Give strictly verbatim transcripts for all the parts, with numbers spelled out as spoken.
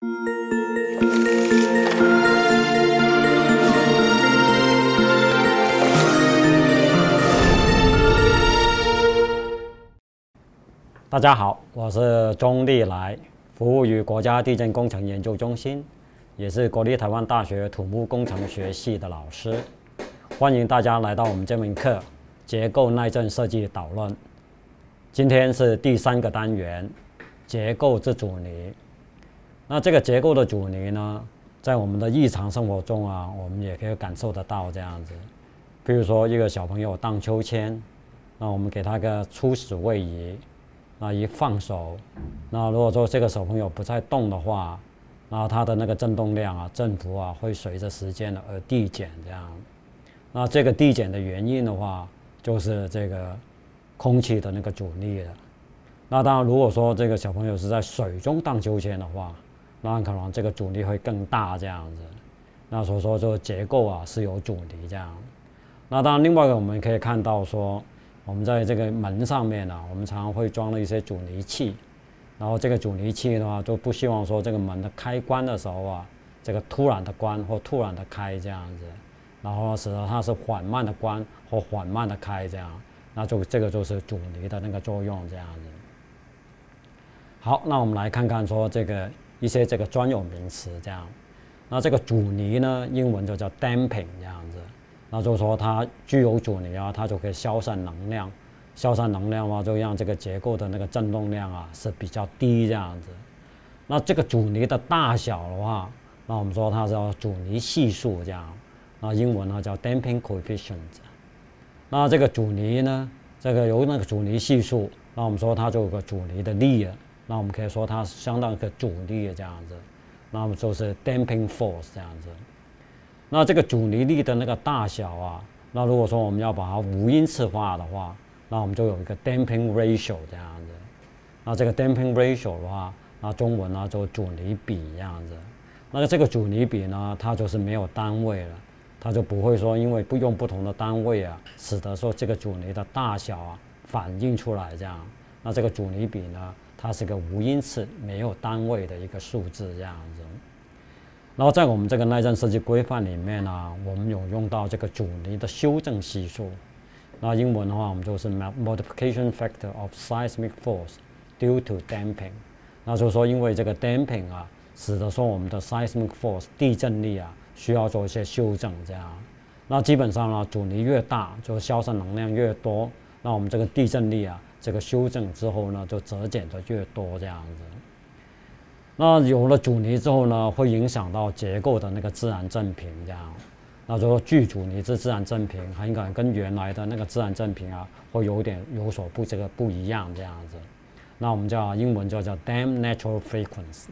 大家好，我是钟立来，服务于国家地震工程研究中心，也是国立台湾大学土木工程学系的老师。欢迎大家来到我们这门课——结构耐震设计导论。今天是第三个单元，结构之阻尼。那这个结构的阻尼呢，在我们的日常生活中啊，我们也可以感受得到这样子。比如说，一个小朋友荡秋千，那我们给他个初始位移。那一放手，那如果说这个小朋友不再动的话，那它的那个振动量啊、振幅啊，会随着时间而递减这样。那这个递减的原因的话，就是这个空气的那个阻力了。那当然，如果说这个小朋友是在水中荡秋千的话，那可能这个阻力会更大这样子。那所以说，这个结构啊是有阻尼这样。那当然，另外一个我们可以看到说。我们在这个门上面啊，我们常常会装了一些阻尼器，然后这个阻尼器的话，就不希望说这个门的开关的时候啊，这个突然的关或突然的开这样子，然后使得它是缓慢的关或缓慢的开这样，那就这个就是阻尼的那个作用这样子。好，那我们来看看说这个一些这个专有名词这样，那这个阻尼呢，英文就叫 damping 这样子。那就是说它具有阻尼啊，它就可以消散能量，消散能量的话，就让这个结构的那个振动量啊是比较低这样子。那这个阻尼的大小的话，那我们说它叫阻尼系数这样，那英文呢叫 damping coefficient。那这个阻尼呢，这个由那个阻尼系数，那我们说它就有个阻尼的力了，那我们可以说它相当于个阻力这样子，那么就是 damping force 这样子。那这个阻尼力的那个大小啊，那如果说我们要把它无因次化的话，那我们就有一个 damping ratio 这样子。那这个 damping ratio 的话，那中文呢就阻尼比这样子。那这个阻尼比呢，它就是没有单位了，它就不会说因为不用不同的单位啊，使得说这个阻尼的大小啊反映出来这样。那这个阻尼比呢，它是个无因次、没有单位的一个数字这样子。然后在我们这个耐震设计规范里面呢、啊，我们有用到这个阻尼的修正系数。那英文的话，我们就是 multiplication factor of seismic force due to damping。那就是说，因为这个 damping 啊，使得说我们的 seismic force 地震力啊，需要做一些修正这样。那基本上呢，阻尼越大，就消散能量越多，那我们这个地震力啊，这个修正之后呢，就折减的越多这样子。那有了阻尼之后呢，会影响到结构的那个自然振频这样。那就说具阻尼之自然振频，很可能跟原来的那个自然振频啊，会有点有所不这个不一样这样子。那我们叫英文就叫 damp natural frequency。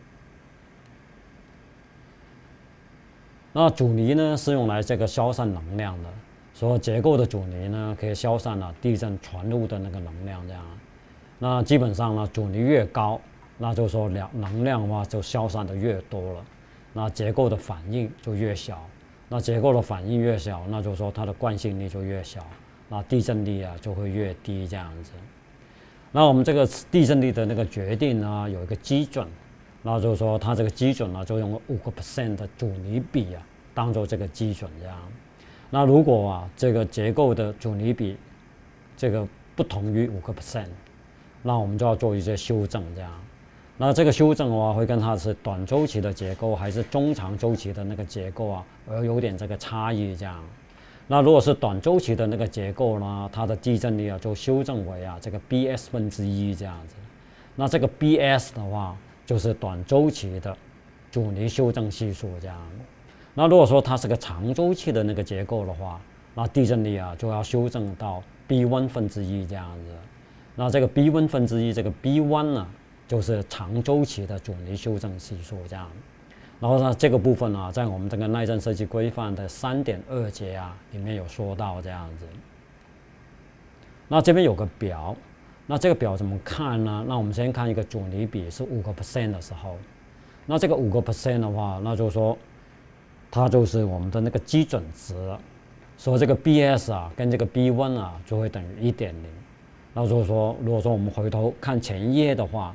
那阻尼呢是用来这个消散能量的，所以结构的阻尼呢可以消散了地震传入的那个能量这样。那基本上呢，阻尼越高，那就是说能量的话就消散的越多了，那结构的反应就越小，那结构的反应越小，那就是说它的惯性力就越小，那地震力啊就会越低这样子。那我们这个地震力的那个决定呢，有一个基准，那就是说它这个基准呢就用五个 percent 的阻尼比啊当做这个基准这样。那如果啊这个结构的阻尼比这个不同于五个 percent， 那我们就要做一些修正这样。那这个修正的话，会跟它是短周期的结构还是中长周期的那个结构啊，而有点这个差异这样。那如果是短周期的那个结构呢，它的地震力啊就修正为啊这个 B S 分之一这样子。那这个 B S 的话，就是短周期的阻尼修正系数这样。那如果说它是个长周期的那个结构的话，那地震力啊就要修正到 B 一 分之一这样子。那这个 B 一 分之一，这个 B 一 呢？就是长周期的阻尼修正系数这样，然后呢，这个部分啊，在我们这个耐震设计规范的 三点二 节啊里面有说到这样子。那这边有个表，那这个表怎么看呢？那我们先看一个阻尼比是五个 percent 的时候，那这个五个 percent 的话，那就是说它就是我们的那个基准值，所以这个 B S 啊跟这个 B 一 啊就会等于 一点零。那就是说，如果说我们回头看前一页的话，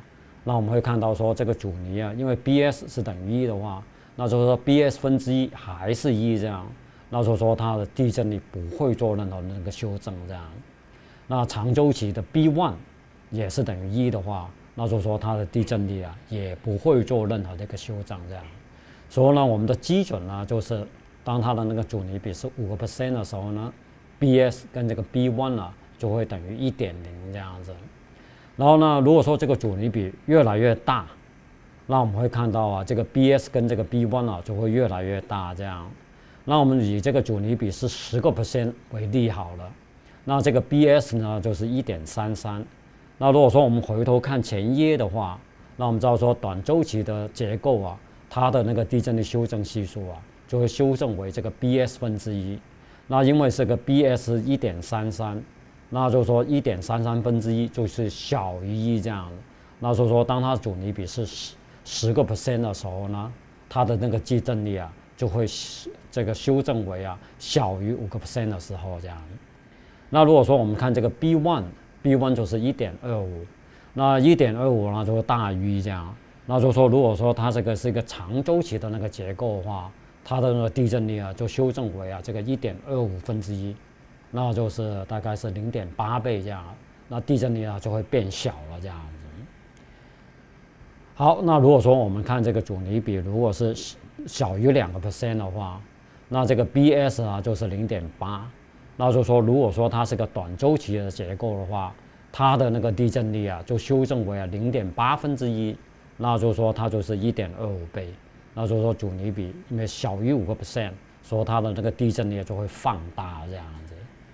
那我们会看到说这个阻尼啊，因为 B S 是等于一的话，那就是说 B S 分之一还是一这样，那就是说它的地震力不会做任何的那个修正这样。那长周期的 B 一 也是等于一的话，那就是说它的地震力啊也不会做任何的一个修正这样。所以呢，我们的基准呢就是当它的那个阻尼比是五个 percent 的时候呢 ，B S 跟这个 B 一 啊就会等于一点零这样子。然后呢，如果说这个阻尼比越来越大，那我们会看到啊，这个 B S 跟这个 B 一 啊就会越来越大这样。那我们以这个阻尼比是十个 percent 为例好了，那这个 B S 呢就是一点三三。那如果说我们回头看前页的话，那我们知道说短周期的结构啊，它的那个地震力修正系数啊，就会修正为这个 B S 分之一。那因为是个 B S 一点三三。那就是说一点三三分之一就是小于一这样的，那就是说当它阻尼比是十十个 percent 的时候呢，它的那个地震力啊就会这个修正为啊小于五个 percent 的时候这样。那如果说我们看这个 B 一 B 一 就是一点二五，那一点二五呢就会大于一这样。那就是说如果说它这个是一个长周期的那个结构的话，它的那个地震力啊就修正为啊这个一点二五分之一。那就是大概是零点八倍这样，那地震力啊就会变小了这样子。好，那如果说我们看这个阻尼比如果是小于两个 percent 的话，那这个 B S 啊就是零点八，那就是说如果说它是个短周期的结构的话，它的那个地震力啊就修正为啊零点八分之一，那就是说它就是一点二五倍，那就是说阻尼比因为小于五个 percent， 所以它的那个地震力就会放大这样子。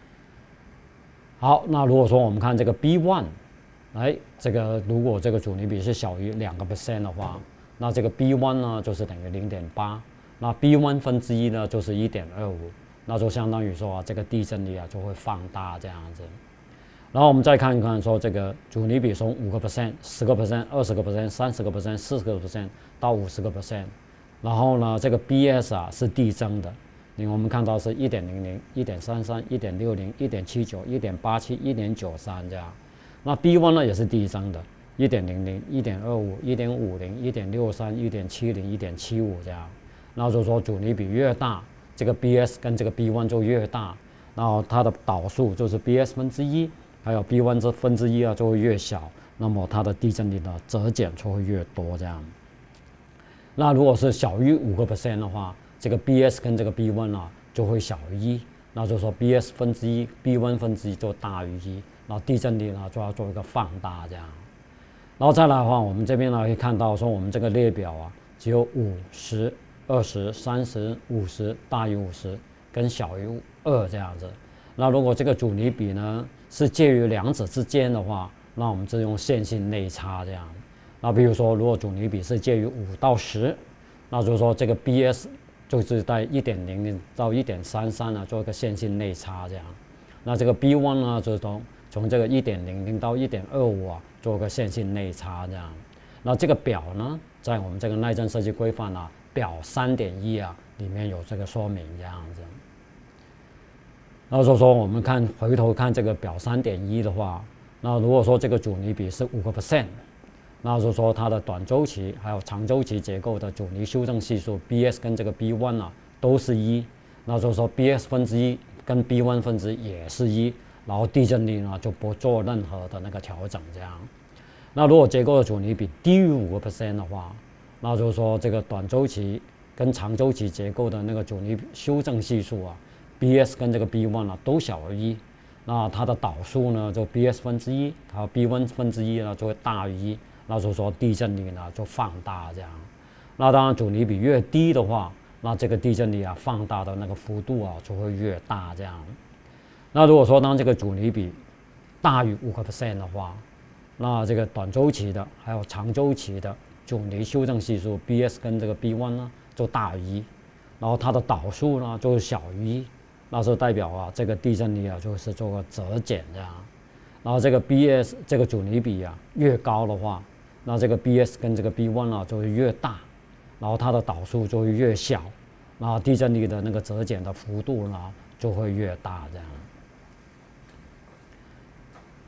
好，那如果说我们看这个 B 一，哎，这个如果这个阻尼比是小于两个 percent 的话，那这个 B 一 呢就是等于零点八，那 B 一 分之一呢就是一点二五，那就相当于说啊这个地震力啊就会放大这样子。然后我们再看一看说这个阻尼比从五个 percent、十个 percent、二十个 percent、三十个 percent、四十个 percent 到五十个 percent， 然后呢这个 B S 啊是递增的。因为我们看到是一点零零、一点三三、一点六零、一点七九、一点八七、一点九三这样。那 B 一 呢也是递增的，一点零零、一点二五、一点五零、一点六三、一点七零、一点七五这样。然后就说阻尼比越大，这个 B S 跟这个 B 一 就越大，然后它的导数就是 B S 分之一，还有 B 一 这分之一啊就会越小，那么它的地震力的折减就会越多这样。那如果是小于五个 percent 的话，这个 B S 跟这个 B 一 啊就会小于一，那就是说 B S 分之一 ，B 一 分之一就大于一，然后地震力呢就要做一个放大这样。然后再来的话，我们这边呢可以看到说我们这个列表啊只有五十、二十、三十、五十大于五十跟小于二这样子。那如果这个阻尼比呢是介于两者之间的话，那我们就用线性内差这样。那比如说如果阻尼比是介于五到十，那就是说这个 B S就是在一点零零到一点三三呢做一个线性内差这样，那这个 B 一 呢就是从从这个一点零零到一点二五啊做个线性内差这样，那这个表呢在我们这个耐震设计规范啊表 三点一 啊里面有这个说明这样子。然后就说我们看回头看这个表 三点一 的话，那如果说这个阻尼比是五个 percent。那就是说它的短周期还有长周期结构的阻尼修正系数 B S 跟这个 B 一 啊都是一，那就是说 B S 分之一跟 B 一 分之一也是一，然后地震力呢就不做任何的那个调整这样。那如果结构的阻尼比低于五个 percent 的话，那就是说这个短周期跟长周期结构的那个阻尼修正系数啊 B S 跟这个 B 一 啊都小于一，那它的导数呢就 B S 分之一还有 B 一 分之一呢就会大于一。那就是说地震力呢就放大这样，那当然阻尼比越低的话，那这个地震力啊放大的那个幅度啊就会越大这样。那如果说当这个阻尼比大于五个 percent 的话，那这个短周期的还有长周期的阻尼修正系数 B S 跟这个 B 一 呢就大于一，然后它的导数呢就是小于一，那就代表啊这个地震力啊就是做个折减这样。然后这个 B S 这个阻尼比啊越高的话，那这个 B S 跟这个 B 一 啊就会越大，然后它的导数就会越小，然后地震力的那个折减的幅度呢就会越大这样。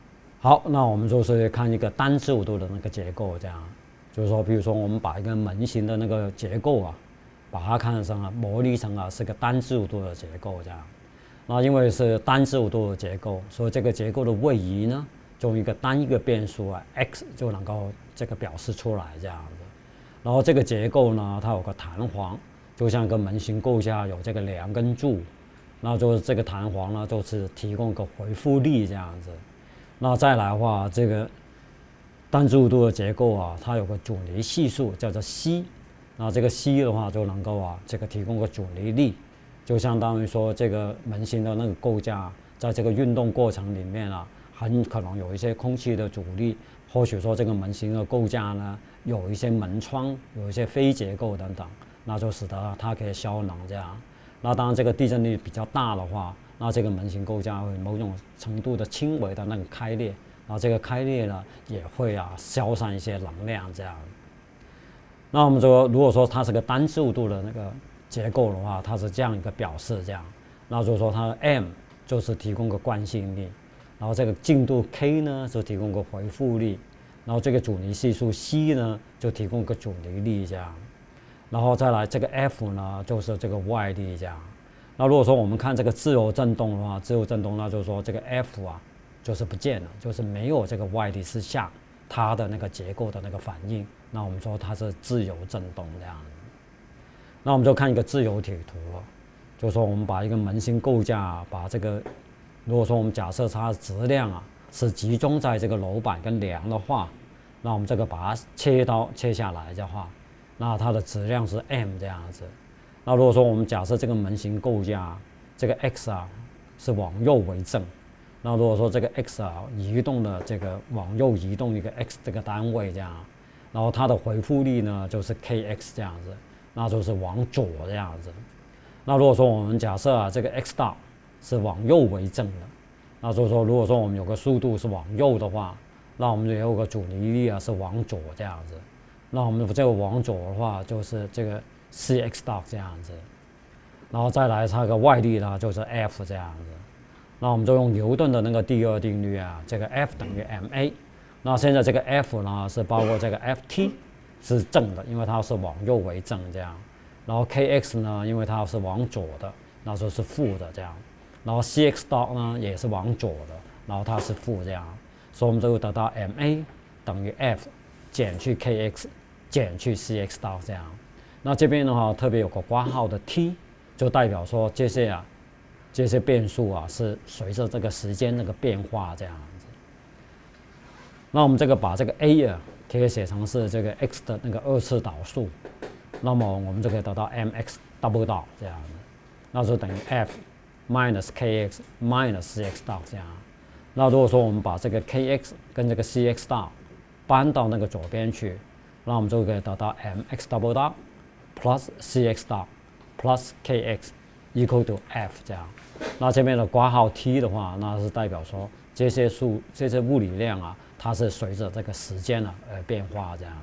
好，那我们就是看一个单自由度的那个结构，这样，就是说，比如说我们把一个门型的那个结构啊，把它看成啊，模拟成啊是个单自由度的结构，这样。那因为是单自由度的结构，所以这个结构的位移呢，就用一个单一个变数啊 x 就能够这个表示出来这样子。然后这个结构呢，它有个弹簧，就像个门型构架有这个梁跟柱，那就是这个弹簧呢，就是提供个回复力这样子。那再来的话，这个单自由度的结构啊，它有个阻尼系数叫做 c， 那这个 c 的话就能够啊，这个提供个阻尼力，就相当于说这个门型的那个构架，在这个运动过程里面啊，很可能有一些空气的阻力，或许说这个门型的构架呢，有一些门窗，有一些非结构等等，那就使得它可以消能这样。那当然这个地震力比较大的话，那这个门型构架会某种程度的轻微的那个开裂，然后这个开裂呢也会啊消散一些能量这样。那我们说，如果说它是个单自由度的那个结构的话，它是这样一个表示这样。那就是说它的 m 就是提供个惯性力，然后这个进度 k 呢就提供个回复力，然后这个阻尼系数 c 呢就提供个阻尼力这样。然后再来这个 f 呢就是这个 y 力这样。那如果说我们看这个自由振动的话，自由振动那就是说这个 F 啊就是不见了，就是没有这个 y 力之下它的那个结构的那个反应，那我们说它是自由振动这样。那我们就看一个自由体图，就是说我们把一个门型构架、啊，把这个如果说我们假设它的质量啊是集中在这个楼板跟梁的话，那我们这个把它切刀切下来的话，那它的质量是 m 这样子。那如果说我们假设这个门型构架，这个 x 啊是往右为正，那如果说这个 x 啊移动的这个往右移动一个 x 这个单位这样，然后它的回复力呢就是 kx 这样子，那就是往左这样子。那如果说我们假设啊这个 x 道是往右为正的，那就是说如果说我们有个速度是往右的话，那我们也有个阻尼力啊是往左这样子。那我们这个往左的话就是这个cx 道这样子，然后再来它个外力呢就是 F 这样子。那我们就用牛顿的那个第二定律啊，这个 F 等于 ma。那现在这个 F 呢是包括这个 Ft 是正的，因为它是往右为正这样。然后 Kx 呢，因为它是往左的，那就是负的这样。然后 Cx 道呢也是往左的，然后它是负这样。所以我们就会得到 ma 等于 F 减去 Kx 减去 Cx 道这样。那这边的话特别有个括号的 t， 就代表说这些啊这些变数啊是随着这个时间那个变化这样子。那我们这个把这个 a 啊可以写成是这个 x 的那个二次导数，那么我们就可以得到 mx double 道这样子，那就等于 f minus kx minus cx 道这样。那如果说我们把这个 kx 跟这个 cx 道搬到那个左边去，那我们就可以得到 mx double 道plus cx 道 plus kx equal to f 这样。那这边的括号 t 的话，那是代表说这些数这些物理量啊，它是随着这个时间啊而变化这样。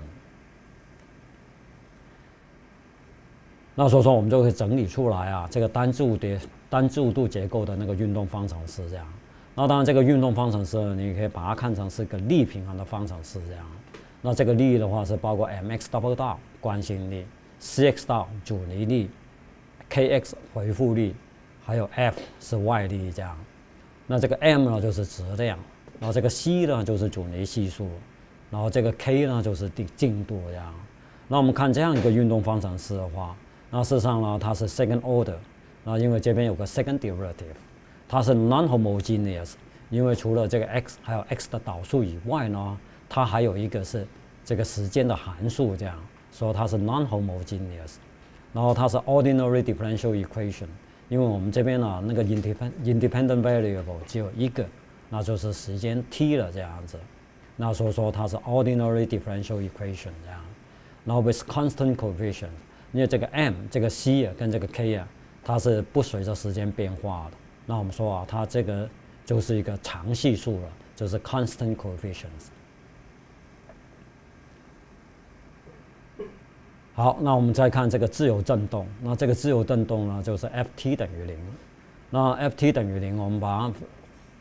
那所以说我们就会整理出来啊，这个单自由的单自由度结构的那个运动方程式这样。那当然这个运动方程式你可以把它看成是个力平衡的方程式这样。那这个力的话是包括 mx double 道惯性力、cx 道阻尼力、kx 回复力，还有 F 是外力这样。那这个 m 呢就是质量，然后这个 c 呢就是阻尼系数，然后这个 k 呢就是进度这样。那我们看这样一个运动方程式的话，那事实上呢它是 second order， 那因为这边有个 second derivative， 它是 non-homogeneous， 因为除了这个 x 还有 x 的导数以外呢，它还有一个是这个时间的函数这样，所以它是 non-homogeneous。然后它是 ordinary differential equation， 因为我们这边呢那个 independent independent variable 只有一个，那就是时间 t 了这样子。那所以说它是 ordinary differential equation 这样。然后 with constant coefficient， 因为这个 m 这个 c 啊跟这个 k 啊，它是不随着时间变化的。那我们说啊，它这个就是一个常系数了，就是 constant coefficients。好，那我们再看这个自由振动。那这个自由振动呢，就是 Ft 等于零。那 Ft 等于零，我们把它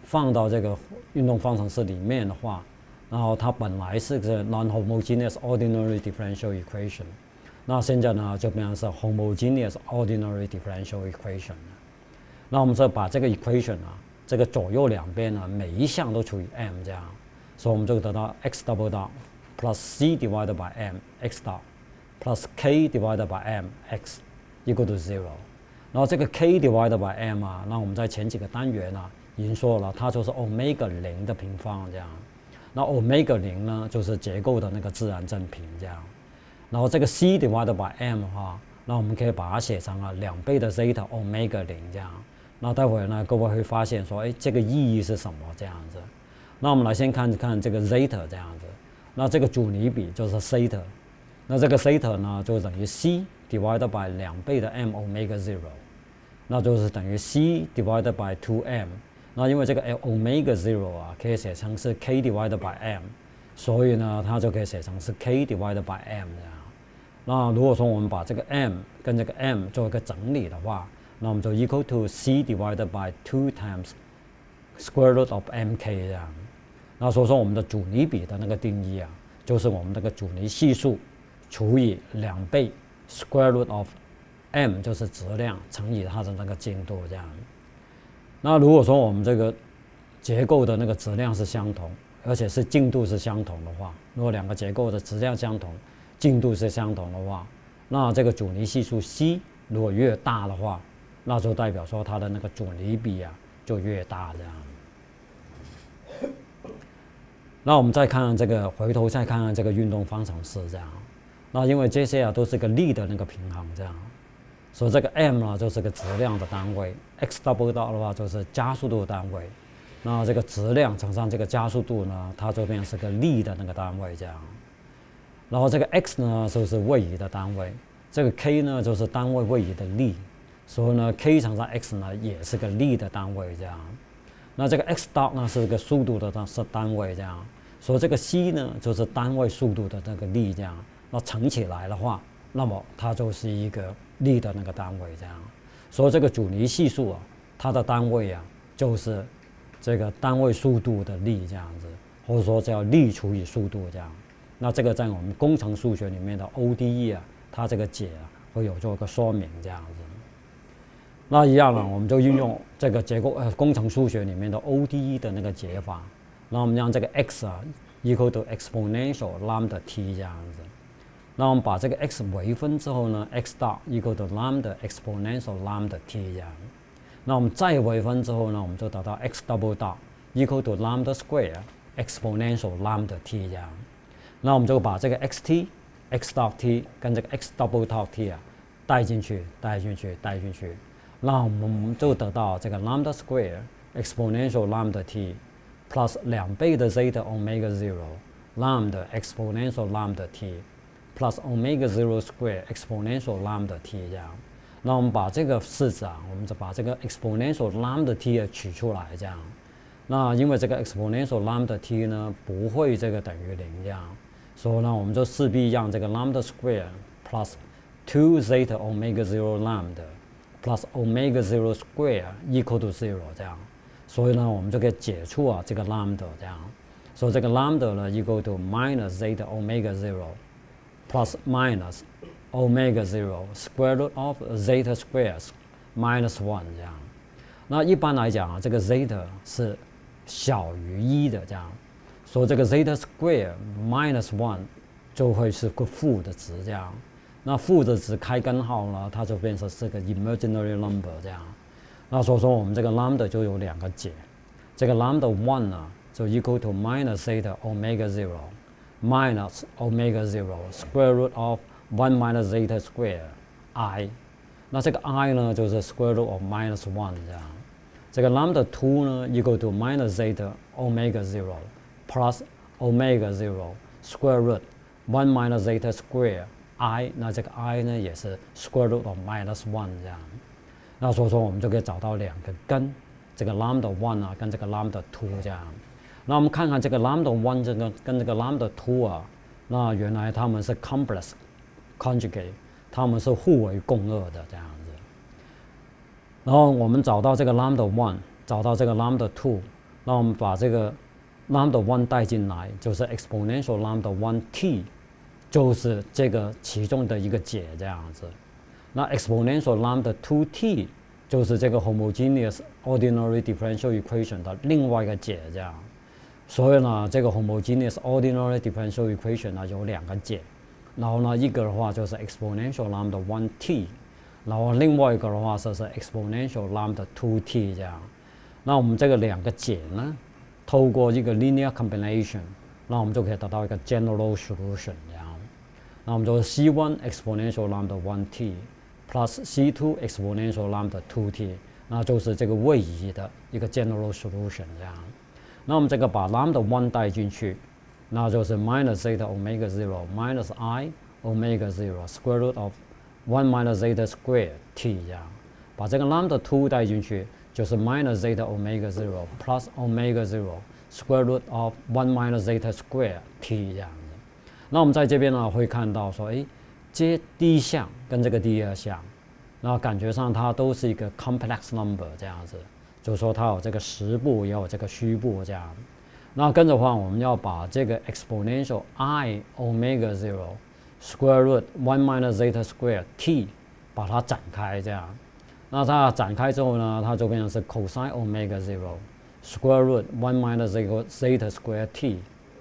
放到这个运动方程式里面的话，然后它本来是个 non-homogeneous ordinary differential equation， 那现在呢就变成是 homogeneous ordinary differential equation。那我们说把这个 equation 啊，这个左右两边呢每一项都除以 m 这样，所以我们就得到 x double dot plus c divided by m x dot plus k divided by m x equal to zero。然后这个 k divided by m 啊，那我们在前几个单元啊已经说了，它就是 omega 零的平方这样。那 omega 零呢，就是结构的那个自然正频这样。然后这个 c divided by m 哈，那我们可以把它写成啊两倍的 zeta omega 零这样。那待会呢，各位会发现说，哎，这个意义是什么这样子？那我们来先看看这个 zeta 这样子。那这个阻尼比就是 theta， 那这个 theta 呢就等于 c divided by 两倍的 m omega zero， 那就是等于 c divided by two m。那因为这个 omega zero 啊，可以写成是 k divided by m， 所以呢，它就可以写成是 k divided by m 这样。那如果说我们把这个 m 跟这个 m 做一个整理的话，那我们就 equal to c divided by two times square root of mk 这样。那所以说我们的阻尼比的那个定义啊，就是我们这个阻尼系数除以两倍 square root of m， 就是质量乘以它的那个精度这样。那如果说我们这个结构的那个质量是相同，而且是净度是相同的话，如果两个结构的质量相同，净度是相同的话，那这个阻尼系数 c 如果越大的话，那就代表说它的那个阻尼比啊就越大这样。那我们再看看这个，回头再看看这个运动方程式这样。那因为这些啊都是个力的那个平衡这样。所以这个 m 呢就是个质量的单位 ，x double dot 的话就是加速度的单位，那这个质量乘上这个加速度呢，它就变成是个力的那个单位这样。然后这个 x 呢就是位移的单位，这个 k 呢就是单位位移的力，所以呢 k 乘上 x 呢也是个力的单位这样。那这个 x dot 呢是个速度的单是单位这样，所以这个 c 呢就是单位速度的那个力这样，那乘起来的话，那么它就是一个力的那个单位这样，所以这个阻尼系数啊，它的单位啊就是这个单位速度的力这样子，或者说叫力除以速度这样。那这个在我们工程数学里面的 O D E 啊，它这个解啊会有做一个说明这样子。那一样呢，我们就运用这个结构呃工程数学里面的 O D E 的那个解法，那我们让这个 x 啊 equal to exponential lambda t 这样子。那我们把这个 x 微分之后呢 ，x dot equal to lambda exponential lambda t 这样。那我们再微分之后呢，我们就得到 x double dot equal to lambda square exponential lambda t 这样。那我们就把这个 xt、x dot t 跟这个 x double dot t 啊带进去、带进去、带进去，那我们就得到这个 lambda square exponential lambda t plus 两倍的 zeta omega zero lambda exponential lambda t plus omega zero square exponential lambda t 这样。那我们把这个式子啊，我们就把这个 exponential lambda t 取出来这样。那因为这个 exponential lambda t 呢不会这个等于零这样，所以呢我们就势必让这个 lambda square plus two zeta omega zero lambda plus omega zero square equal to zero 这样。所以呢我们就可以解出啊这个 lambda 这样。所以这个 lambda 呢 equal to minus zeta omega zero plus minus omega zero square root of zeta squares minus one 这样。那一般来讲啊，这个 zeta 是小于一的这样，所以这个 zeta square minus one 就会是个负的值这样。那负的值开根号呢，它就变成是个 imaginary number 这样。那所以说我们这个 lambda 就有两个解，这个 lambda one 呢就 equal to minus zeta omega zero minus omega zero square root of one minus zeta square I。那这个 I 呢就是 square root of minus one 这样。这个 lambda two 呢 equal to minus zeta omega zero plus omega zero square root one minus zeta square I。那这个 I 呢也是 square root of minus one 这样。那所以说我们就可以找到两个根，这个 lambda one 啊跟这个 lambda two 这样。那我们看看这个 lambda one 这个跟这个 lambda two 啊，那原来它们是 complex conjugate， 它们是互为共轭的这样子。然后我们找到这个 lambda one， 找到这个 lambda two， 那我们把这个 lambda one 带进来，就是 exponential lambda one t， 就是这个其中的一个解这样子。那 exponential lambda two t 就是这个 homogeneous ordinary differential equation 的另外一个解这样。所以呢，这个 homogeneous ordinary differential equation 呢有两个解，然后呢，一个的话就是 exponential lambda one t， 然后另外一个的话就是 exponential lambda two t 这样。那我们这个两个解呢，透过一个 linear combination， 那我们就可以得到一个 general solution 这样。那我们就是 c one exponential lambda one t plus c two exponential lambda two t， 那就是这个位移的一个 general solution 这样。那我们这个把 lambda one 带进去，那就是 minus zeta omega zero minus I omega zero square root of one minus zeta square t 这样。把这个 lambda two 带进去，就是 minus zeta omega zero plus omega zero square root of one minus zeta square t 这样子。那我们在这边呢会看到说，哎，这第一项跟这个第二项，那感觉上它都是一个 complex number 这样子。就是说它有这个实部也有这个虚部这样，那跟着话我们要把这个 exponential I omega zero square root one minus zeta square t 把它展开这样，那它展开之后呢，它就变成是 cosine omega zero square root one minus zeta square t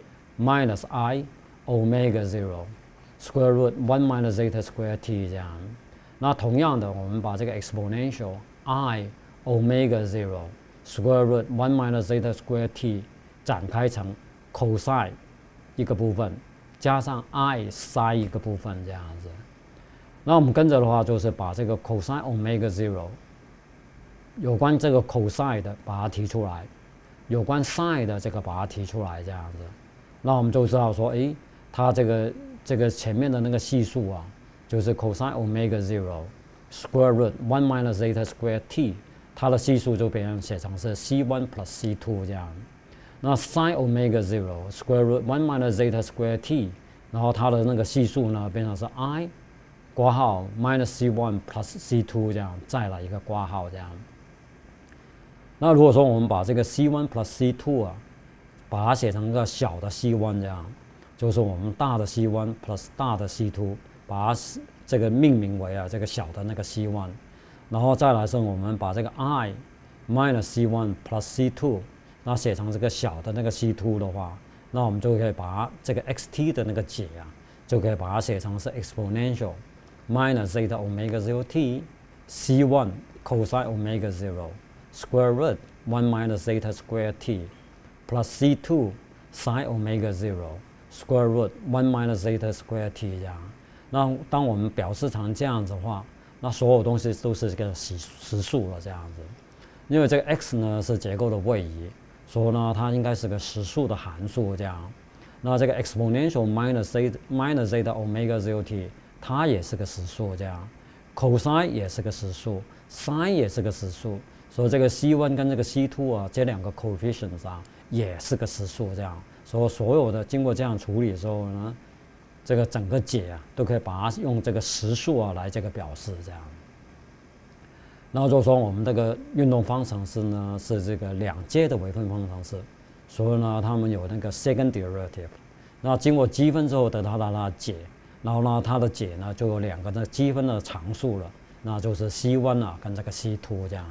minus I omega zero square root one minus zeta square t 这样。那同样的，我们把这个 exponential I omega zero square root one minus zeta square t 展开成 cosine 一个部分，加上 I sin 一个部分这样子。那我们跟着的话，就是把这个 cosine omega zero 有关这个 cosine 的把它提出来，有关 sin 的这个把它提出来这样子。那我们就知道说，诶，它这个这个前面的那个系数啊，就是 cosine omega zero square root one minus zeta square t。它的系数就变成写成是 c one plus c two 这样，那 sin omega zero square root one minus zeta square t， 然后它的那个系数呢变成是 I 括号 minus c one plus c two 这样，再来一个括号这样。那如果说我们把这个 c one plus c two 啊，把它写成一个小的 c one 这样，就是我们大的 c one plus 大的 c two， 把它这个命名为啊这个小的那个 c one。然后再来是我们把这个 I minus c one plus c two， 那写成这个小的那个 c two 的话，那我们就可以把这个 xt 的那个解啊，就可以把它写成是 exponential minus zeta omega zero t c one cosine omega zero square root one minus zeta square t plus c two sin omega zero square root one minus zeta square t 这样。那当我们表示成这样子的话，那所有东西都是这个实实数了这样子，因为这个 x 呢是结构的位移，所以呢它应该是个实数的函数这样。那这个 exponential minus zeta minus zeta omega zero t 它也是个实数这样 ，cosine 也是个实数 ，sin 也是个实数，所以这个 c one 跟这个 c two 啊这两个 coefficients 啊也是个实数这样，所以所有的经过这样处理之后呢，这个整个解啊，都可以把它用这个实数啊来这个表示这样。然后就说我们这个运动方程式呢是这个两阶的微分方程式，所以呢它们有那个 second derivative， 那经过积分之后得到它的解，然后呢它的解呢就有两个的积分的常数了，那就是 c one 啊跟这个 c two 这样。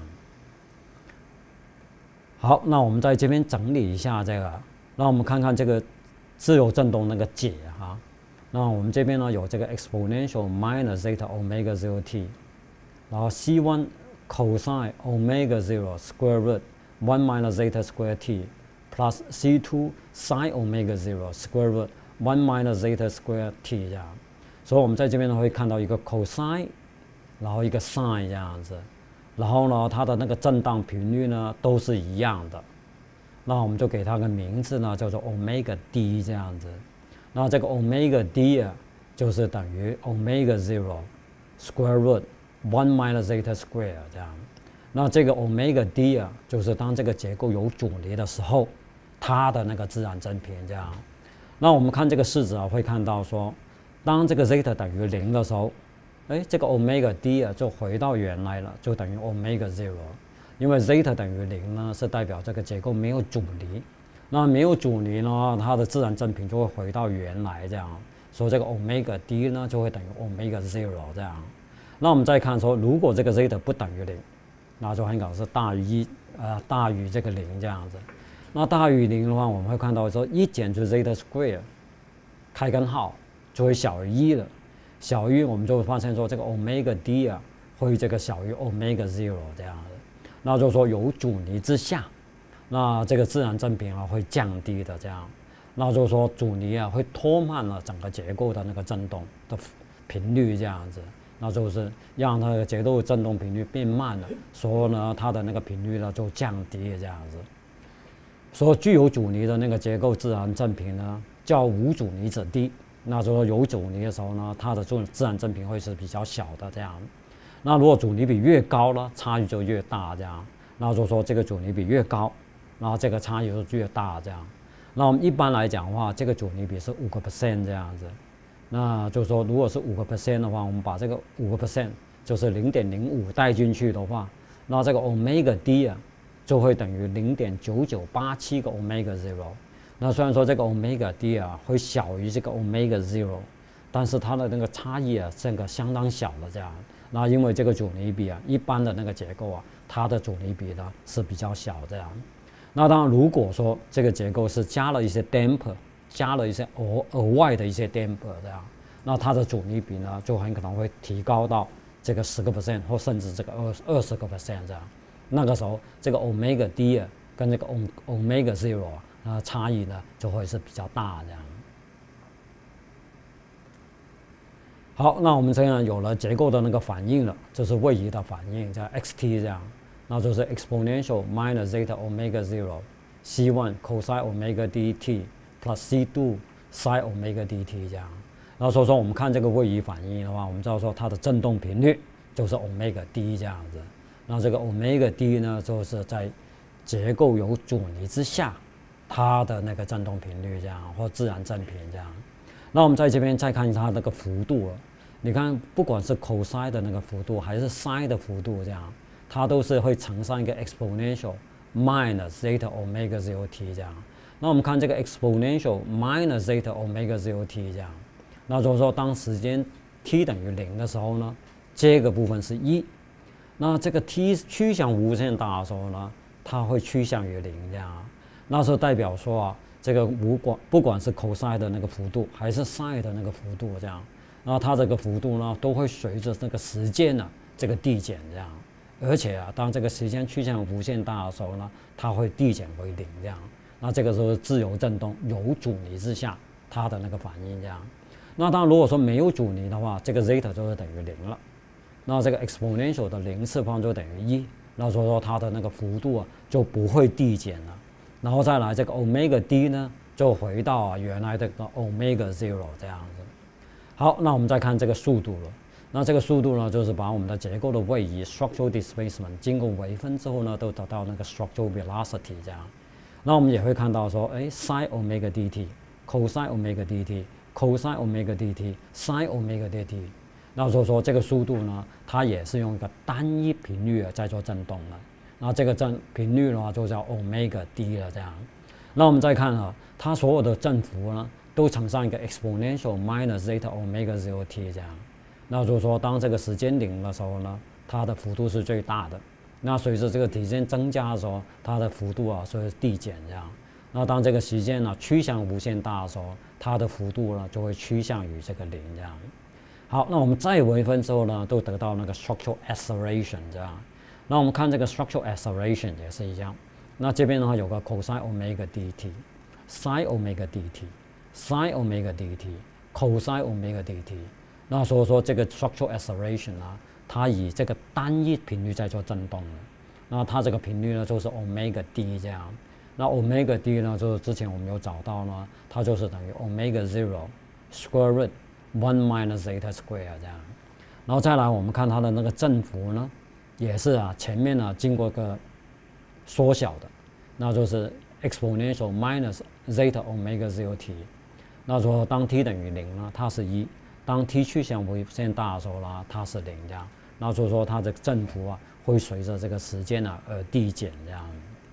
好，那我们在这边整理一下这个，让我们看看这个自由振动那个解哈。那我们这边呢有这个 exponential minus zeta omega zero t， 然后 c one cosine omega zero square root one minus zeta square t plus c two sin omega zero square root one minus zeta square t 这样。所以我们在这边呢会看到一个 cosine， 然后一个 sin 这样子，然后呢它的那个震荡频率呢都是一样的，那我们就给它个名字呢叫做 omega d 这样子。那这个 omega d 啊，就是等于 omega zero square root one minus zeta square 这样。那这个 omega d 啊，就是当这个结构有阻力的时候，它的那个自然真频这样。那我们看这个式子啊，会看到说，当这个 zeta 等于零的时候，哎，这个 omega d 啊就回到原来了，就等于 omega zero。 因为 zeta 等于零呢，是代表这个结构没有阻尼。那没有阻尼呢，它的自然振频就会回到原来这样，所以这个 omega d 呢就会等于 omega zero 这样。那我们再看说，如果这个 zeta 不等于零，那就很可能是大于一，呃，大于这个零这样子。那大于零的话，我们会看到说一减除 zeta square， 开根号就会小于一了。小于我们就会发现说这个 omega d 啊会这个小于 omega zero 这样的。那就是说有阻尼之下，那这个自然振频啊会降低的这样。那就是说阻尼啊会拖慢了整个结构的那个振动的频率这样子。那就是让它的结构振动频率变慢了，所以呢，它的那个频率呢就降低这样子。所以具有阻尼的那个结构自然振频呢，较无阻尼者低。那就说有阻尼的时候呢，它的自自然振频会是比较小的这样。那如果阻尼比越高呢，差异就越大这样。那就说这个阻尼比越高，然后这个差异就越大这样。那我们一般来讲的话，这个阻尼比是五个 percent 这样子。那就是说，如果是五个 percent 的话，我们把这个五个 percent 就是零点零五带进去的话，那这个 omega d 啊就会等于零点九九八七个 omega zero。那虽然说这个 omega d 啊会小于这个 omega zero， 但是它的那个差异啊这个相当小的这样。那因为这个阻尼比啊，一般的那个结构啊，它的阻尼比呢是比较小这样。那当然，如果说这个结构是加了一些 damper。加了一些额额外的一些 damper 这样，那它的阻尼比呢就很可能会提高到这个十个 percent 或甚至这个二二十个 percent 这样。那个时候这个 omega d 啊跟这个 omega zero 啊，那差异呢就会是比较大这样。好，那我们这样有了结构的那个反应了，这是位移的反应，叫 xt 这样，那就是 exponential minus zeta omega zero c one cosine omega dt。plus c two sin omega dt 这样，然后所以说我们看这个位移反应的话，我们知道说它的振动频率就是 omega d 这样子。那这个 omega d 呢，就是在结构有阻尼之下，它的那个振动频率这样，或自然振频这样。那我们在这边再看它那个幅度，你看不管是 cosine 的那个幅度还是 sin 的幅度这样，它都是会乘上一个 exponential minus zeta omega zero t 这样。那我们看这个 exponential minus zeta omega zero t 这样，那就是说当时间 t 等于零的时候呢，这个部分是一，那这个 t 趋向无限大的时候呢，它会趋向于零这样，那是代表说啊，这个无管不管是 cosine 的那个幅度还是 sin 的那个幅度这样，那它这个幅度呢都会随着那个时间呢、啊、这个递减这样，而且啊，当这个时间趋向无限大的时候呢，它会递减为零这样。那这个时候自由振动有阻尼之下，它的那个反应这样。那当然如果说没有阻尼的话，这个 zeta 就是等于零了。那这个 exponential 的零次方就等于一，那所以说它的那个幅度啊就不会递减了。然后再来这个 omega d 呢，就回到啊原来的 omega zero 这样子。好，那我们再看这个速度了。那这个速度呢，就是把我们的结构的位移 structural displacement 经过微分之后呢，都得到那个 structural velocity 这样。那我们也会看到说，哎 ，sin omega dt、cosine omega dt、cosine omega dt、sin omega dt， 那所以说这个速度呢，它也是用一个单一频率在做振动的。那这个振频率的话，就叫 omega d 了这样。那我们再看啊，它所有的振幅呢，都乘上一个 exponential minus zeta omega zero t 这样。那就是说，当这个时间零的时候呢，它的幅度是最大的。那随着这个时间增加的时候，它的幅度啊，所以递减这样。那当这个时间呢、啊、趋向无限大的时候，它的幅度呢就会趋向于这个零这样。好，那我们再微分之后呢，都得到那个 structural acceleration 这样。那我们看这个 structural acceleration 也是一样。那这边的话有个 cosine omega dt、sin omega dt、sin omega dt、cosine omega dt。那所以说这个 structural acceleration 啊，它以这个单一频率在做振动的。那它这个频率呢就是 omega d 这样。那 omega d 呢，就是之前我们有找到呢，它就是等于 omega zero square root one minus zeta square 这样。然后再来我们看它的那个振幅呢，也是啊，前面呢经过个缩小的，那就是 exponential minus zeta omega zero t。那说当 t 等于零呢，它是一；当 t 趋向无限大的时候呢，它是零这样。 那所以说它的振幅啊会随着这个时间啊而递减这样。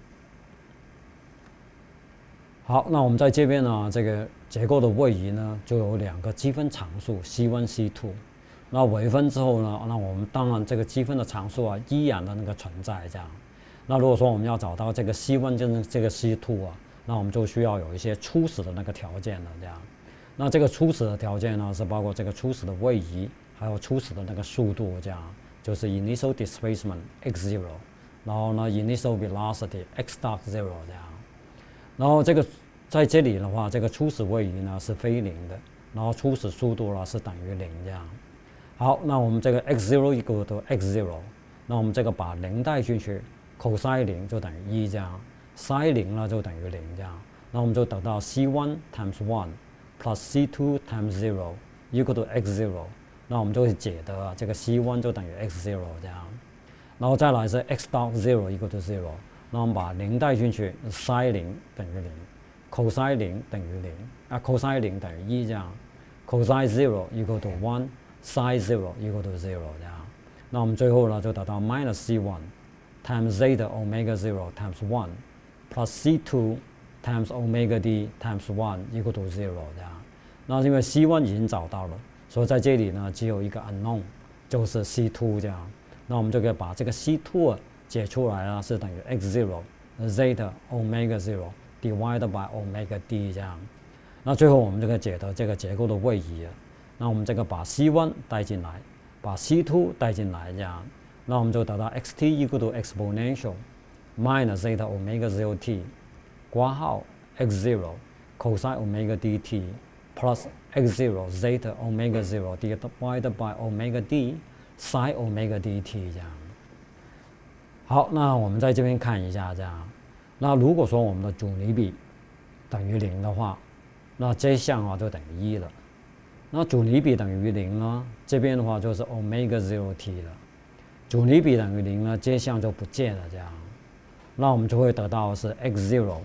好，那我们在这边呢，这个结构的位移呢就有两个积分常数 C 一 C 二。那微分之后呢，那我们当然这个积分的常数啊依然的那个存在这样。那如果说我们要找到这个 C 一 跟这个 C 二 啊，那我们就需要有一些初始的那个条件了这样。那这个初始的条件呢是包括这个初始的位移，还有初始的那个速度这样，就是 initial displacement x zero， 然后呢 initial velocity x dot zero 这样。然后这个在这里的话，这个初始位移呢是非零的，然后初始速度呢是等于零这样。好，那我们这个 x zero equal to x zero， 那我们这个把零带进去 ，cos 零就等于一这样 ，sin 零呢就等于零这样，那我们就得到 c 一 times one plus c 二 times zero equal to x zero， 那我们就会解得啊，这个 c 一 就等于 x zero 这样，然后再来是 x dot zero equal to zero， 那我们把零带进去 ，sin 零等于零 ，cos 零等于零，啊 cos 零等于一这样 ，cos zero equal to one。sin zero equal to zero 这样，那我们最后呢就得到 minus c one times zeta omega zero times one plus c two times omega d times one equal to zero 这样。那因为 c one 已经找到了，所以在这里呢只有一个 unknown， 就是 c two 这样。那我们就可以把这个 c two 解出来了，是等于 x zero zeta omega zero divided by omega d 这样。那最后我们就可以解得这个结构的位移了。那我们这个把 c 一 带进来，把 c 二 带进来，这样，那我们就得到 xt equal to exponential minus zeta omega zero t 括号 x zero cos omega dt plus x zero zeta omega zero divided by omega d sin omega dt 这样。好，那我们在这边看一下这样。那如果说我们的阻尼比等于零的话，那这一项啊就等于一了。那阻尼比等于零呢？这边的话就是 omega zero t 了。阻尼比等于零呢，这项就不见了这样。那我们就会得到的是 x zero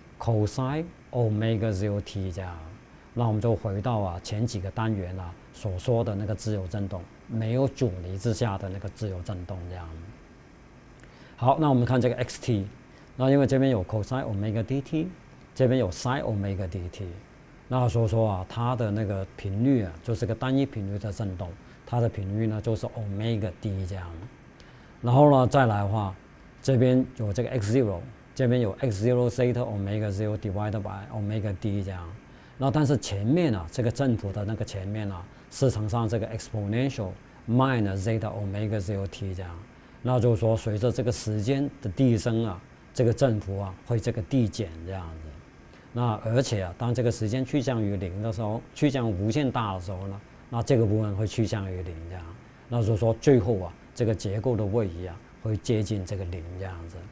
cos omega zero t 这样。那我们就回到啊前几个单元啊所说的那个自由振动，没有阻尼之下的那个自由振动这样。好，那我们看这个 xt， 那因为这边有 cos omega dt， 这边有 sin omega dt。那所以说啊，它的那个频率啊，就是个单一频率的振动，它的频率呢就是 omega d 这样。然后呢，再来的话，这边有这个 x zero， 这边有 x zero zeta omega zero divided by omega d 这样。那但是前面啊，这个振幅的那个前面啊，是乘上这个 exponential minus zeta omega zero t 这样。那就是说，随着这个时间的递升啊，这个振幅啊会这个递减这样子。那而且啊，当这个时间趋向于零的时候，趋向无限大的时候呢，那这个部分会趋向于零这样。那就是说最后啊，这个结构的位移啊会接近这个零这样子。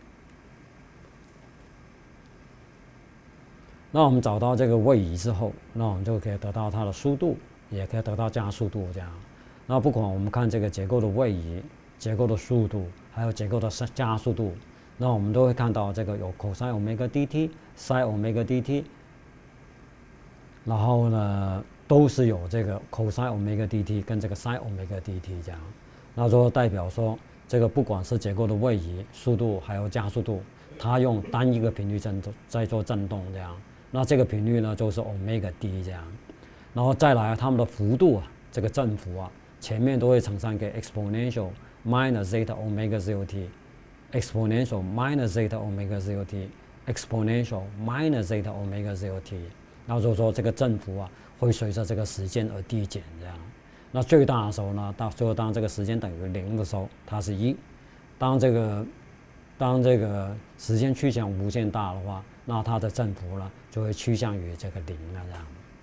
那我们找到这个位移之后，那我们就可以得到它的速度，也可以得到加速度这样。那不管我们看这个结构的位移、结构的速度，还有结构的加速度。那我们都会看到这个有 cos omega dt、sin omega dt， 然后呢都是有这个 cos omega dt 跟这个 sin omega dt 这样，那就代表说这个不管是结构的位移、速度还有加速度，它用单一个频率振动在做振动这样，那这个频率呢就是 omega d 这样，然后再来它们的幅度啊，这个振幅啊，前面都会乘上一个 exponential minus zeta omega zero t。exponential minus zeta omega zero t exponential minus zeta omega zero t， 然后就是说这个振幅啊会随着这个时间而递减这样。那最大的时候呢，到最后当这个时间等于零的时候，它是一；当这个当这个时间趋向无限大的话，那它的振幅呢就会趋向于这个零了这样。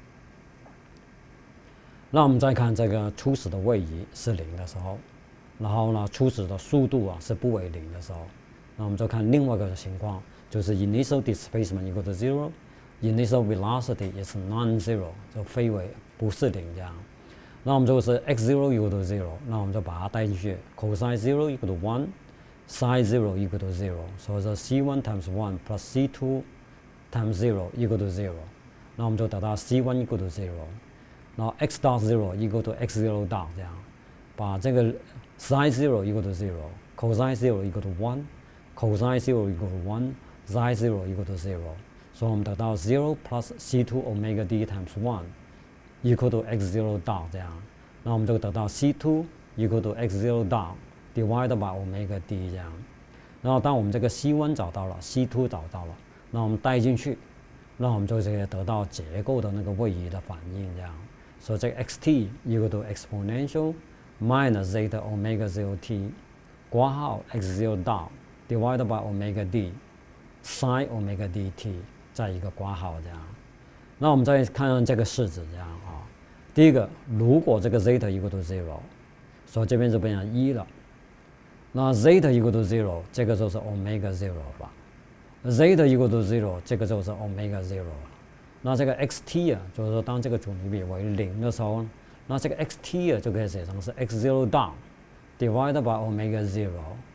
那我们再看这个初始的位移是零的时候。然后呢，初始的速度啊是不为零的时候，那我们就看另外一个情况，就是 initial displacement equal to zero， initial velocity is non-zero， 就非为不是零这样。那我们就是 x zero equal to zero， 那我们就把它带进去 ，cos zero equal to one， sin zero equal to zero， 所以说 c one times one plus c two times zero equal to zero， 那我们就得到 c one equal to zero， 然后 x dot zero equal to x zero dot 这样。 把这个 sin zero equal to zero，cosine zero equal to one，cosine zero equal to one，sin zero equal to zero， 所以我们得到 zero plus c two omega d times one equal to x zero dot 这样，那我们就得到 c two equal to x zero dot divided by omega d 这样。然后当我们这个 c one 找到了 ，c two 找到了，那我们带进去，那我们就可以得到结构的那个位移的反应这样。所以这个 xt equal to exponential minus zeta omega zero t 括号 x zero dot divided by omega d sin omega dt 再一个括号这样。那我们再看看这个式子这样啊。第一个，如果这个 zeta equal to zero， 所以这边就变成一了。那 zeta equal to zero 这个就是 omega zero 吧。zeta equal to zero 这个就是 omega zero 了。那这个 xt 啊，就是说当这个阻尼比为零的时候，那这个 xt 啊就可以写成是 x zero dot divided by omega zero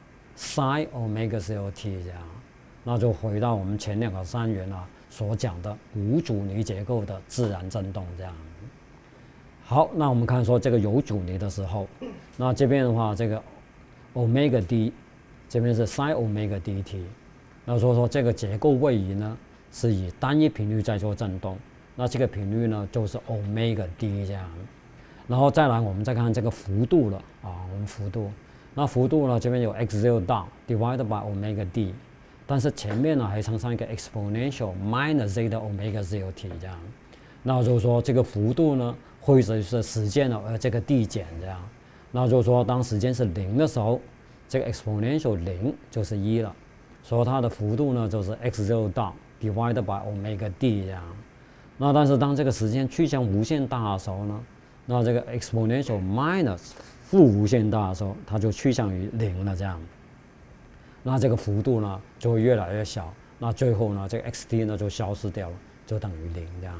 sin omega zero t 这样。那就回到我们前两个单元啊所讲的无阻尼结构的自然振动这样。好，那我们看说这个有阻尼的时候，那这边的话，这个 omega d 这边是 sin omega dt， 那所以说这个结构位移呢是以单一频率在做振动，那这个频率呢就是 omega d 这样。然后再来我们再看这个幅度了啊，我们幅度，那幅度呢这边有 x zero dot divided by omega d， 但是前面呢还乘上一个 exponential minus zeta omega zero t 这样。那就是说这个幅度呢会随着时间的而这个递减这样。那就是说当时间是零的时候，这个 exponential 零就是一了，所以它的幅度呢就是 x zero dot divided by omega d 这样。那但是当这个时间趋向无限大的时候呢，那这个 exponential minus 负无限大的时候，它就趋向于零了这样。那这个幅度呢就会越来越小，那最后呢这个 xt 呢就消失掉了，就等于零这样。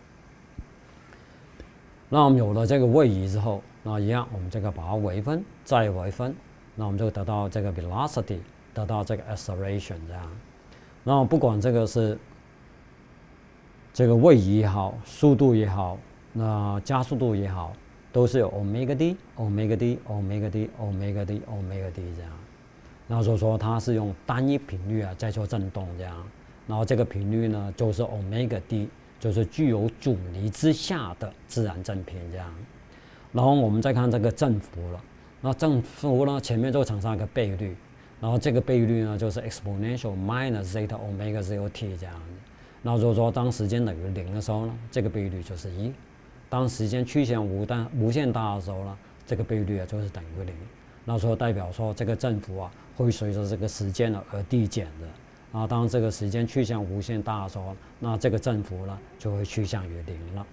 那我们有了这个位移之后，那一样我们这个把它微分，再微分，那我们就得到这个 velocity， 得到这个 acceleration 这样。那不管这个是这个位移也好，速度也好，那加速度也好，都是有 omega d、omega d、omega d、omega d、omega d 这样。那所以说它是用单一频率啊在做振动这样，然后这个频率呢就是 omega d， 就是具有阻尼之下的自然振频这样。然后我们再看这个振幅了，那振幅呢前面就乘上一个倍率，然后这个倍率呢就是 exponential minus zeta omega zero t 这样。那如果说当时间等于零的时候呢，这个倍率就是一；当时间趋向无大无限大的时候呢，这个倍率啊就是等于零。那说代表说这个振幅啊会随着这个时间呢而递减的。然后当这个时间趋向无限大的时候，那这个振幅呢就会趋向于零了。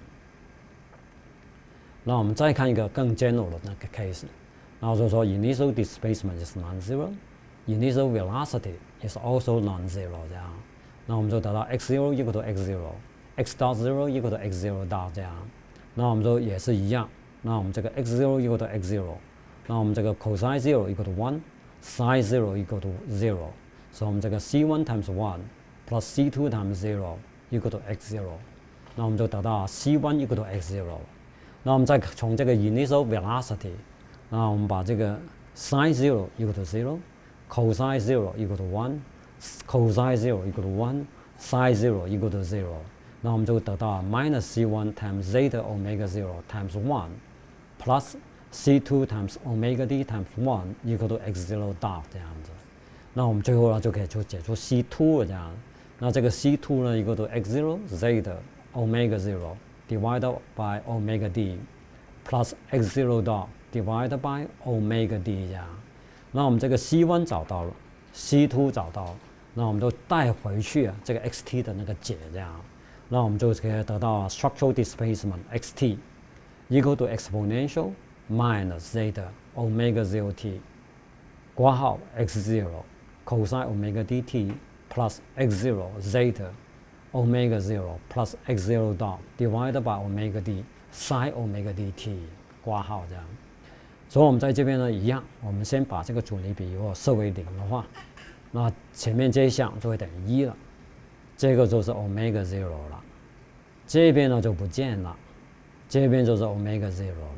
那我们再看一个更 general 的那个 case， 然后就说 initial displacement is non-zero， initial velocity is also non-zero 这样。那我们就得到 x zero equal to x zero，x dot zero equal to x zero dot 这样。那我们就也是一样，那我们这个 x zero equal to x zero， 那我们这个 cosine zero equal to one，sin zero equal to zero， 所以我们这个 c one times one plus c two times zero equal to x zero， 那我们就得到 c one equal to x zero。那我们再从这个 initial velocity， 那我们把这个 sin zero equal to zero，cosine zero equal to one。cosine zero equal to one, sin zero equal to zero， 那我们就得到 minus c one times zeta omega zero times one plus c two times omega d times one equal to x zero dot 这样子。那我们最后呢就可以就解出 c two 了这样。那这个 c two 呢 equal to x zero zeta omega zero divided by omega d plus x zero dot divided by omega d 这样。那我们这个 c one 找到了 ，c two 找到了。那我们就带回去啊，这个 xt 的那个解这样，那我们就可以得到 structural displacement xt equal to exponential minus zeta omega zero t 括号 x zero cosine omega dt plus x zero zeta omega zero plus x zero dot divided by omega d sin omega dt 括号这样。所以我们在这边呢一样，我们先把这个阻尼比如果设为零的话。那前面这一项就会等于一了，这个就是 omega zero 了，这边呢就不见了，这边就是 omega zero 了。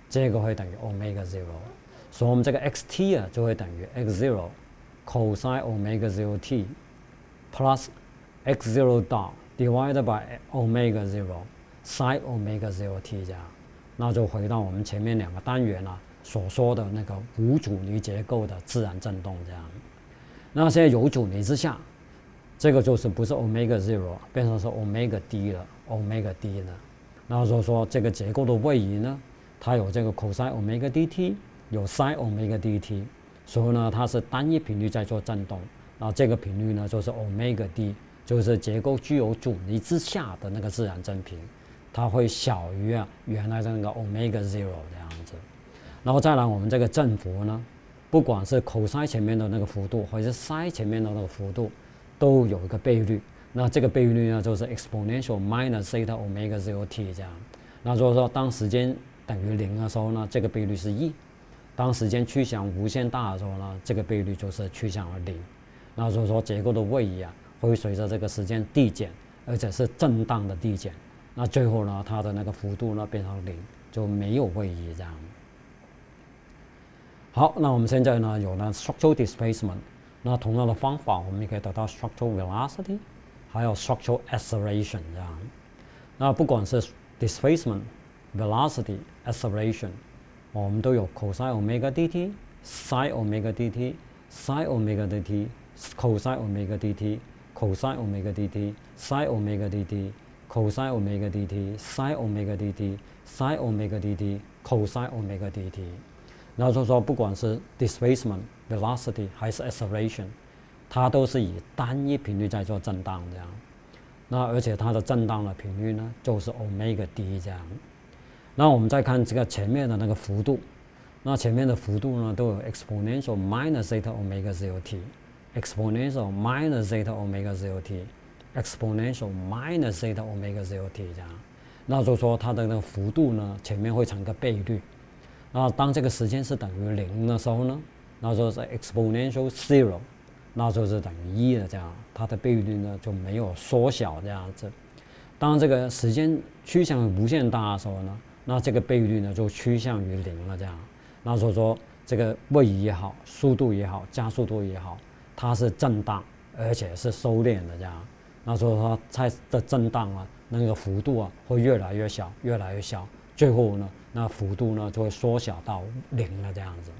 这个会等于 omega zero， 所以我们这个 xt 啊就会等于 x zero cosine omega zero t plus x zero dot divided by omega zero sin omega zero t 这样，那就回到我们前面两个单元啊所说的那个无阻尼结构的自然振动这样。那现在有阻尼之下，这个就是不是 omega zero 变成是 omega d 了 ，omega d 了。那就是说这个结构的位移呢，它有这个 cosine omega dt， 有 sin omega dt， 所以呢它是单一频率在做振动。然后这个频率呢就是 omega d， 就是结构具有阻尼之下的那个自然振频，它会小于啊原来的那个 omega zero 这样子。然后再来我们这个振幅呢，不管是 cosine 前面的那个幅度，或者是 sin 前面的那个幅度，都有一个倍率。那这个倍率呢，就是 exponential minus theta omega zero t 这样。那就是说，当时间等于零的时候呢，这个倍率是一；当时间趋向无限大的时候呢，这个倍率就是趋向于零。那就是说，结构的位移啊，会随着这个时间递减，而且是震荡的递减。那最后呢，它的那个幅度呢变成零，就没有位移这样。好，那我们现在呢有了 structural displacement， 那同样的方法，我们也可以得到 structural velocity， 还有 structural acceleration 这样。那不管是 displacement、velocity、acceleration， 我们都有 cosine omega dt、sin omega dt、sin omega dt、cosine omega dt、cosine omega dt、sin omega dt、cosine omega dt、sin omega dt、sin omega dt、cosine omega dt。然后就说，不管是 displacement、velocity 还是 acceleration， 它都是以单一频率在做震荡这样。那而且它的震荡的频率呢，就是 omega d 这样。那我们再看这个前面的那个幅度，那前面的幅度呢都有 exponential minus theta omega zero t、exponential minus theta omega zero t、exponential minus theta omega zero t 这样。那就说它的那个幅度呢，前面会成个倍率。那当这个时间是等于零的时候呢，那就是 exponential zero， 那就是等于一的这样，它的倍率呢就没有缩小这样子。当这个时间趋向于无限大的时候呢，那这个倍率呢就趋向于零了这样。那所以说这个位移也好，速度也好，加速度也好，它是震荡而且是收敛的这样。那所以说它的震荡啊，那个幅度啊会越来越小，越来越小，最后呢，那幅度呢就会缩小到零了这样子。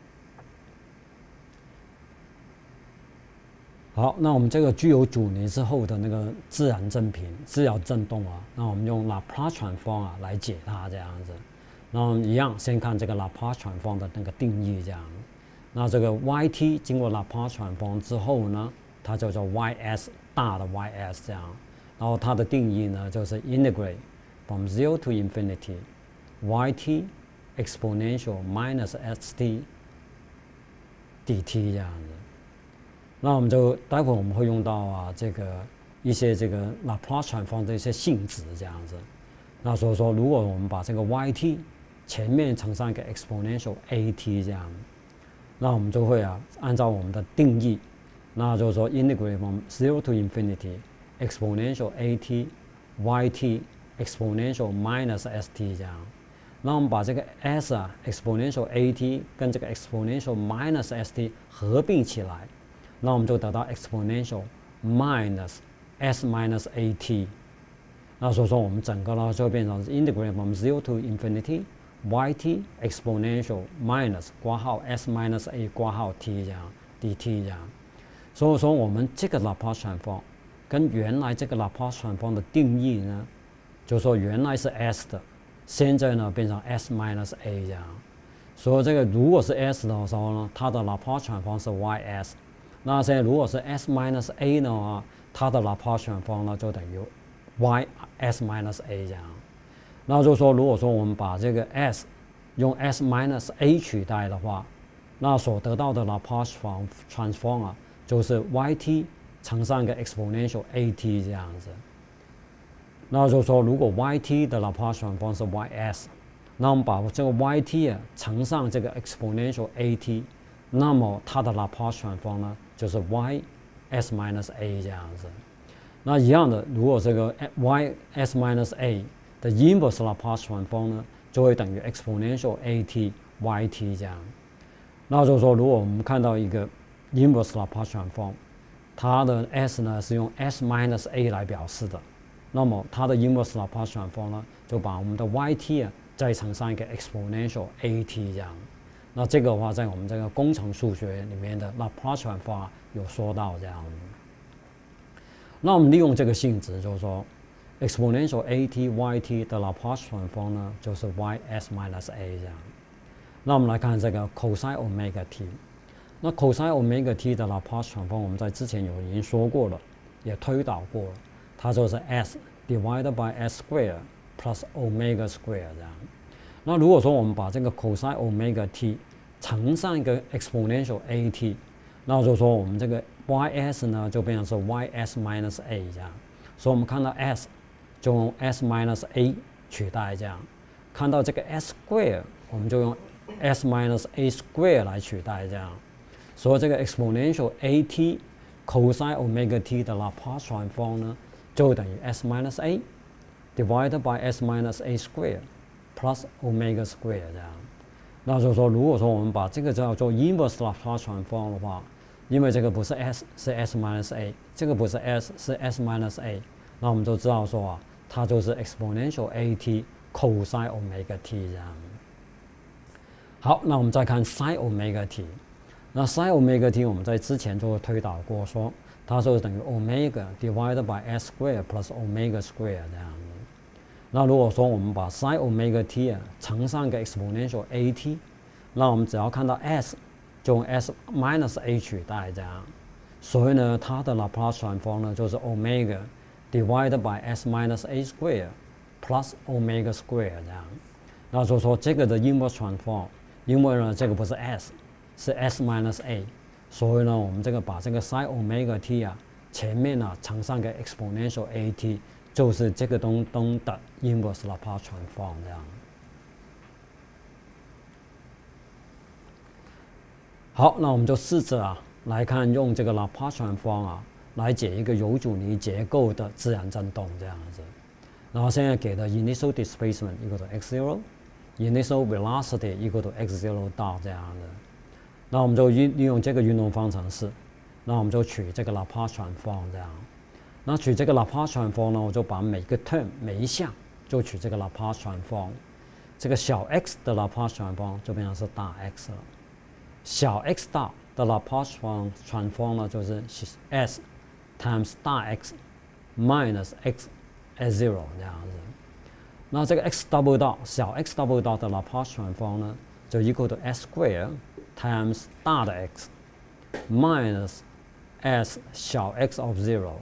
好，那我们这个具有阻尼之后的那个自然振频、自然振动啊，那我们用 Laplace transform 啊来解它这样子。那我们一样先看这个 Laplace transform 的那个定义这样。那这个 y_t 经过 Laplace transform 之后呢，它叫做 y_s 大的 y_s 这样。然后它的定义呢就是 integrate from zero to infinity y_t exponential minus st dt 这样子。那我们就待会我们会用到啊这个一些这个 Laplace transform 的一些性质这样子。那所以说，如果我们把这个 y_t 前面乘上一个 exponential at 这样，那我们就会啊按照我们的定义，那就是说 integrate from zero to infinity exponential at y_t exponential minus st 这样。那我们把这个 s 啊 exponential at 跟这个 exponential minus st 合并起来，那我们就得到 exponential minus s minus at。那所以说我们整个呢就变成 integrate from zero to infinity y_t exponential minus 括号 s minus a 括号 t 这样 dt 这样。所以说我们这个 Laplace transform 跟原来这个 Laplace transform 的定义呢，就是说原来是 s 的，现在呢变成 s minus a 这样。所以这个如果是 s 的时候呢，它的 Laplace transform 是 y_s。那现在如果是 s minus a 的话，它的 Laplace transform 呢就等于 y_s minus a 这样。那就是说，如果说我们把这个 s 用 s minus a 取代的话，那所得到的 Laplace transform 啊，就是 y_t 乘上一个 exponential at 这样子。那就是说，如果 y_t 的 Laplace transform 是 y_s， 那我们把这个 y_t 啊乘上这个 exponential at， 那么它的 Laplace transform 呢就是 y_s minus a 这样子。那一样的，如果这个 y_s minus a 的 inverse Laplace transform 呢， 就会等于 exponential at yt 这样。那就是说，如果我们看到一个 inverse Laplace transform， 它的 s 呢是用 s minus a 来表示的，那么它的 inverse Laplace transform 呢，就把我们的 yt 啊再乘上一个 exponential at 这样。那这个的话，在我们这个工程数学里面的 Laplace transform 有说到这样。那我们利用这个性质，就是说 exponential at yt 的 Laplace transform 呢，就是 ys minus a 这样。那我们来看这个 cosine omega t。那 cosine omega t 的 Laplace transform 我们在之前有已经说过了，也推导过了，它就是 s divided by s square plus omega square 这样。那如果说我们把这个 cosine omega t 乘上一个 exponential at， 那就说我们这个 ys 呢就变成是 ys minus a 这样。所以我们看到 s 就用 s minus a 取代这样，看到这个 s square 我们就用 s minus a square 来取代这样。所以这个 exponential at cosine omega t 的 Laplace transform 呢，就等于 s minus a divided by s minus a square plus omega square 这样。那就是说，如果说我们把这个叫做 inverse Laplace transform 的话，因为这个不是 s 是 s minus a， 这个不是 s 是 s minus a， 那我们就知道说啊，它就是 exponential at cosine omega t 这样。好，那我们再看 sin omega t。那 sin omega t 我们在之前就推导过，说它就是等于 omega divided by s square plus omega square 这样。那如果说我们把 sin omega t 啊乘上一个 exponential at， 那我们只要看到 s 就用 s minus a 取代这样。所以呢，它的 Laplace transform 呢就是 omega divided by s minus a square plus omega square 这样。那就说这个的 inverse transform， 因为呢这个不是 s， 是 s minus a， 所以呢我们这个把这个 sin omega t 啊前面呢乘上个 exponential at， 就是这个东东的 inverse Laplace transform 这样。好，那我们就试着啊来看用这个 Laplace transform 啊来解一个有阻尼结构的自然振动这样子。然后现在给的 initial displacement equal to x zero，initial velocity equal to x zero 到这样的。那我们就利用这个运动方程式，那我们就取这个 Laplace transform 这样。那取这个 Laplace transform 呢，我就把每个 term 每一项就取这个 Laplace transform。这个小 x 的 Laplace transform 就变成是大 x 了。小 x 大的 Laplace transform 呢，就是 s times 大 x minus x at zero 这样子。那这个 x double dot 小 x double dot 的 Laplace transform 呢，就 equal to s square times 大的 x minus s 小 x of zero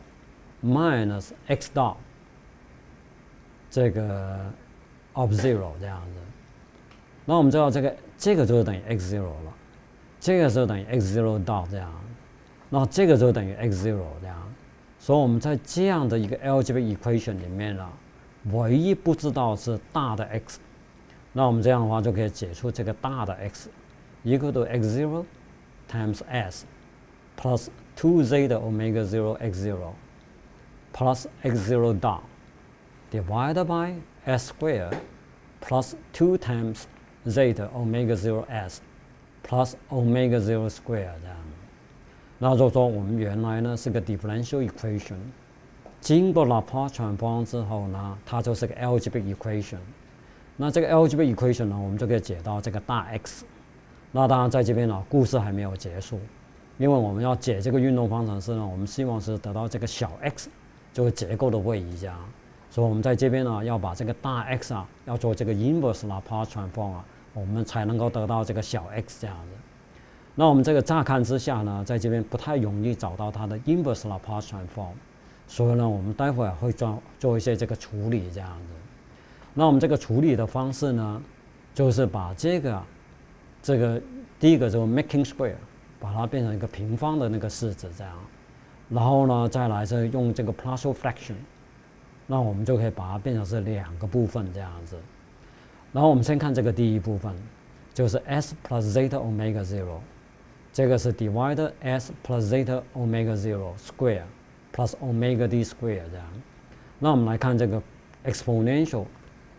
minus x dot 这个 of zero 这样子。那我们知道这个这个就是等于 x zero 了，这个就等于 x zero dot 这样，那这个就等于 x zero 这样。所以我们在这样的一个 algebraic equation 里面呢，唯一不知道是大的 x， 那我们这样的话就可以解出这个大的 x equal to x zero times s plus two zeta omega zero x zero plus x zero dot divided by s square plus two times zeta omega zero s plus omega zero square 这样。那就说我们原来呢是个 differential equation， 经过 Laplace transform 之后呢，它就是个 algebraic equation。那这个 algebraic equation 呢，我们就可以解到这个大 x。那当然在这边呢，故事还没有结束，因为我们要解这个运动方程式呢，我们希望是得到这个小 x， 就是结构的位移这样。所以我们在这边呢，要把这个大 x 啊，要做这个 inverse Laplace transform 啊，我们才能够得到这个小 x 这样的。那我们这个乍看之下呢，在这边不太容易找到它的 inverse Laplace transform， 所以呢，我们待会儿会做做一些这个处理这样子。那我们这个处理的方式呢，就是把这个这个第一个就是 making square， 把它变成一个平方的那个式子这样，然后呢，再来是用这个 partial fraction， 那我们就可以把它变成是两个部分这样子。然后我们先看这个第一部分，就是 s plus zeta omega zero。这个是 divided s plus zeta omega zero square plus omega d square 这样。那我们来看这个 exponential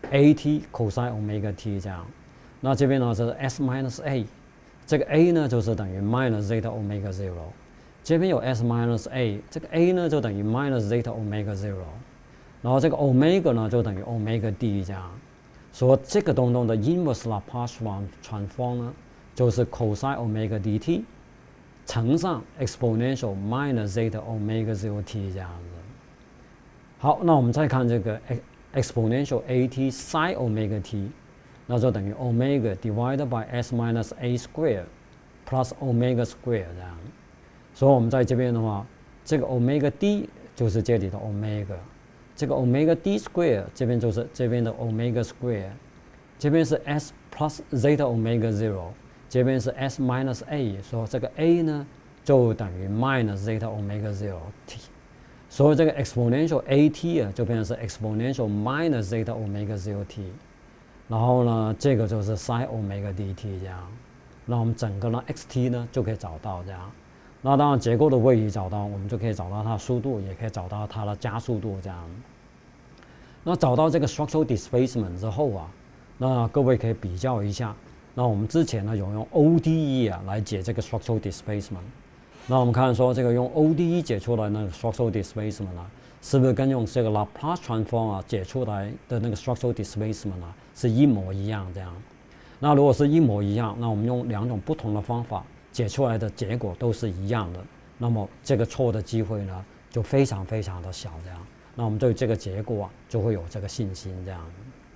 at cosine omega t 这样。那这边呢就是 s minus a， 这个 a 呢就是等于 minus zeta omega zero， 这边有 s minus a， 这个 a 呢就等于 minus zeta omega zero， 然后这个 omega 呢就等于 omega d 这样。所以这个东东的 inverse Laplace transform 呢就是 cosine omega dt 乘上 exponential minus zeta omega zero t 这样子。好，那我们再看这个 exponential at sin omega t， 那就等于 omega divided by s minus a square plus omega square 这样。所以我们在这边的话，这个 omega d 就是这里的 omega， 这个 omega d square 这边就是这边的 omega square， 这边是 s plus zeta omega zero， 这边是 s minus a， 所以这个 a 呢就等于 minus zeta omega zero t。所以这个 exponential at 啊，就变成是 exponential minus zeta omega zero t， 然后呢，这个就是 sin omega dt 这样。那我们整个呢 xt 呢就可以找到这样。那当然结构的位移找到，我们就可以找到它的速度，也可以找到它的加速度这样。那找到这个 structural displacement 之后啊，那各位可以比较一下。那我们之前呢有用 O D E 啊来解这个 structural displacement。那我们看说这个用 O D E 解出来那个 structural displacement 啊，是不是跟用这个 Laplace transform 啊解出来的那个 structural displacement 啊是一模一样这样？那如果是一模一样，那我们用两种不同的方法解出来的结果都是一样的，那么这个错的机会呢就非常非常的小这样。那我们对这个结果啊就会有这个信心这样。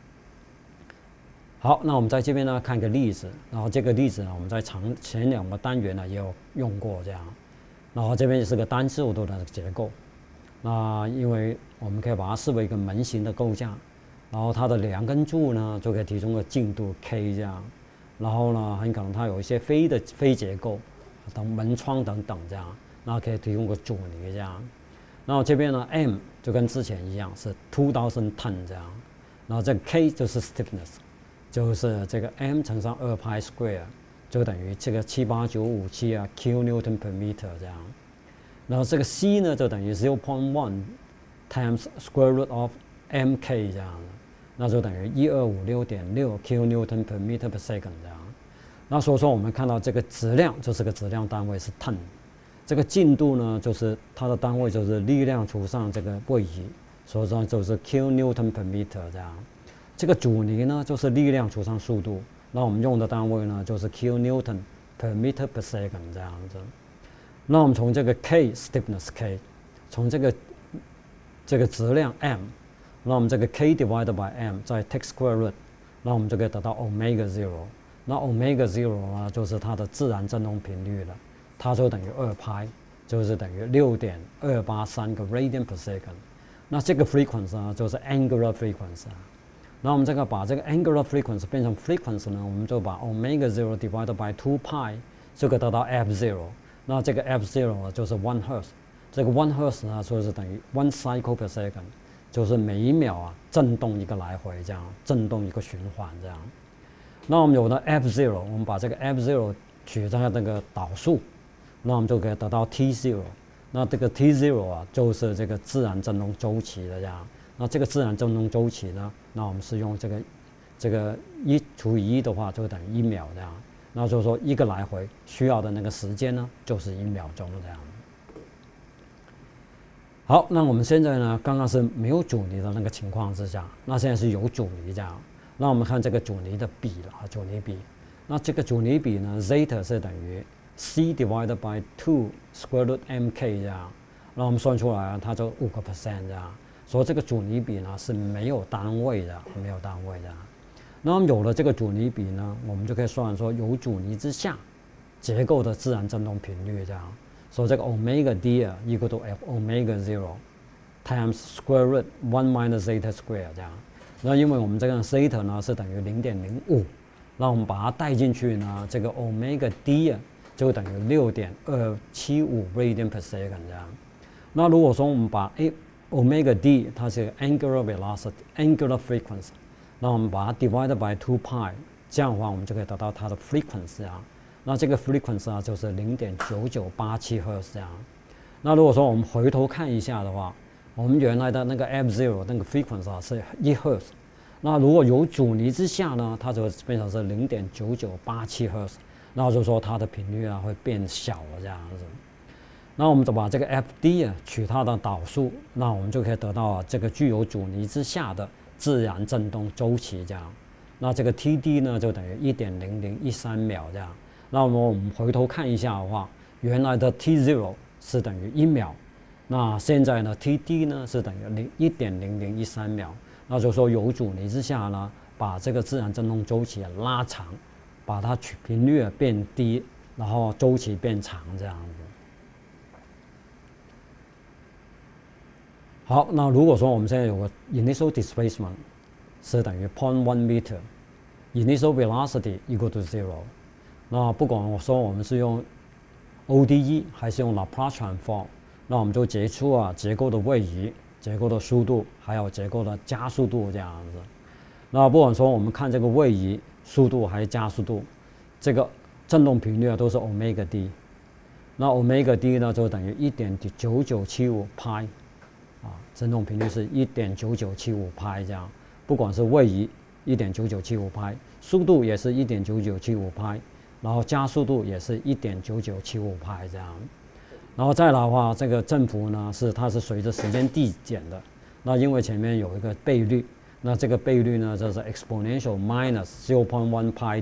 好，那我们在这边呢看个例子，然后这个例子呢我们在长前两个单元呢也有用过这样，然后这边也是个单速度的结构，那因为我们可以把它视为一个门型的构架，然后它的两根柱呢就可以提供个进度 k 这样，然后呢很可能它有一些非的非结构，等门窗等等这样，那可以提供个阻尼这样，然后这边呢 m 就跟之前一样是 two thousand ton 这样，然后这个 k 就是 stiffness。就是这个 m 乘上二派 square 就等于这个七八九五七啊 q newton per meter 这样，然后这个 c 呢就等于 zero point one times square root of mk 这样，那就等于一二五六点六 q newton per meter per second 这样。那所以说我们看到这个质量就是个质量单位是 ton， 这个进度呢就是它的单位就是力量除上这个位移，所以说就是 q newton per meter 这样。这个阻尼呢，就是力量除上速度，那我们用的单位呢，就是 q newton per meter per second 这样子。那我们从这个 k stiffness k， 从这个这个质量 m， 那我们这个 k divided by m 再 take square root， 那我们就可以得到 omega zero。那 omega zero 呢，就是它的自然振动频率了，它就等于二派，就是等于六点二八三个 radian per second。那这个 frequency 呢，就是 angular frequency。那我们这个把这个 angular frequency 变成 frequency 呢，我们就把 omega zero divided by two pi 就可以得到 f zero。那这个 f zero 呢就是 one hertz， 这个 one hertz 呢就是等于 one cycle per second， 就是每一秒啊震动一个来回这样，震动一个循环这样。那我们有了 f zero， 我们把这个 f zero 取在那个导数，那我们就可以得到 t zero。那这个 t zero 啊就是这个自然振动周期的这样。那这个自然振动周期呢，那我们是用这个这个一除以一的话，就等于一秒这样。那就是说一个来回需要的那个时间呢，就是一秒钟这样。好，那我们现在呢，刚刚是没有阻尼的那个情况之下，那现在是有阻尼这样。那我们看这个阻尼的比了啊，阻尼比。那这个阻尼比呢 ，zeta 是等于 c divided by two square root mk 这样。那我们算出来啊，它就五个 percent 这样。所以这个阻尼比呢是没有单位的，没有单位的。那么有了这个阻尼比呢，我们就可以算说有阻尼之下结构的自然振动频率这样。所以这个 omega d 啊 equal to f omega zero times square root one minus zeta square 这样。那因为我们这个 zeta 呢是等于零点零五，那我们把它带进去呢，这个 omega d 啊就等于六点二七五 radian per second 这样。那如果说我们把 a omega d 它是 angular velocity、angular frequency， 那我们把它 divided by two pi， 这样的话我们就可以得到它的 frequency 啊。那这个 frequency 啊就是零点九九八七赫兹这样。那如果说我们回头看一下的话，我们原来的那个 f zero 那个 frequency 啊是一赫兹， 那如果有阻尼之下呢，它就变成是零点九九八七赫兹，那就是说它的频率啊会变小了这样子。那我们就把这个 F D 啊取它的导数，那我们就可以得到啊这个具有阻尼之下的自然振动周期这样。那这个 T D 呢就等于一点零零一三秒这样。那么我们回头看一下的话，原来的 T zero 是等于一秒，那现在呢 T D 呢是等于零一点零零一三秒。那就是说有阻尼之下呢，把这个自然振动周期拉长，把它频率变低，然后周期变长这样子。好，那如果说我们现在有个 initial displacement 是等于 zero point one meter，initial velocity equal to zero， 那不管我说我们是用 O D E 还是用 Laplace transform， 那我们就结出啊结构的位移、结构的速度，还有结构的加速度这样子。那不管说我们看这个位移、速度还是加速度，这个振动频率啊都是 omega d， 那 omega d 呢就等于一点九九七五派。啊，振动频率是一点九九七五派这样，不管是位移一点九九七五派，速度也是一点九九七五派，然后加速度也是一点九九七五派这样。然后再来的话，这个振幅呢是它是随着时间递减的，那因为前面有一个倍率，那这个倍率呢就是 exponential minus zero point one pi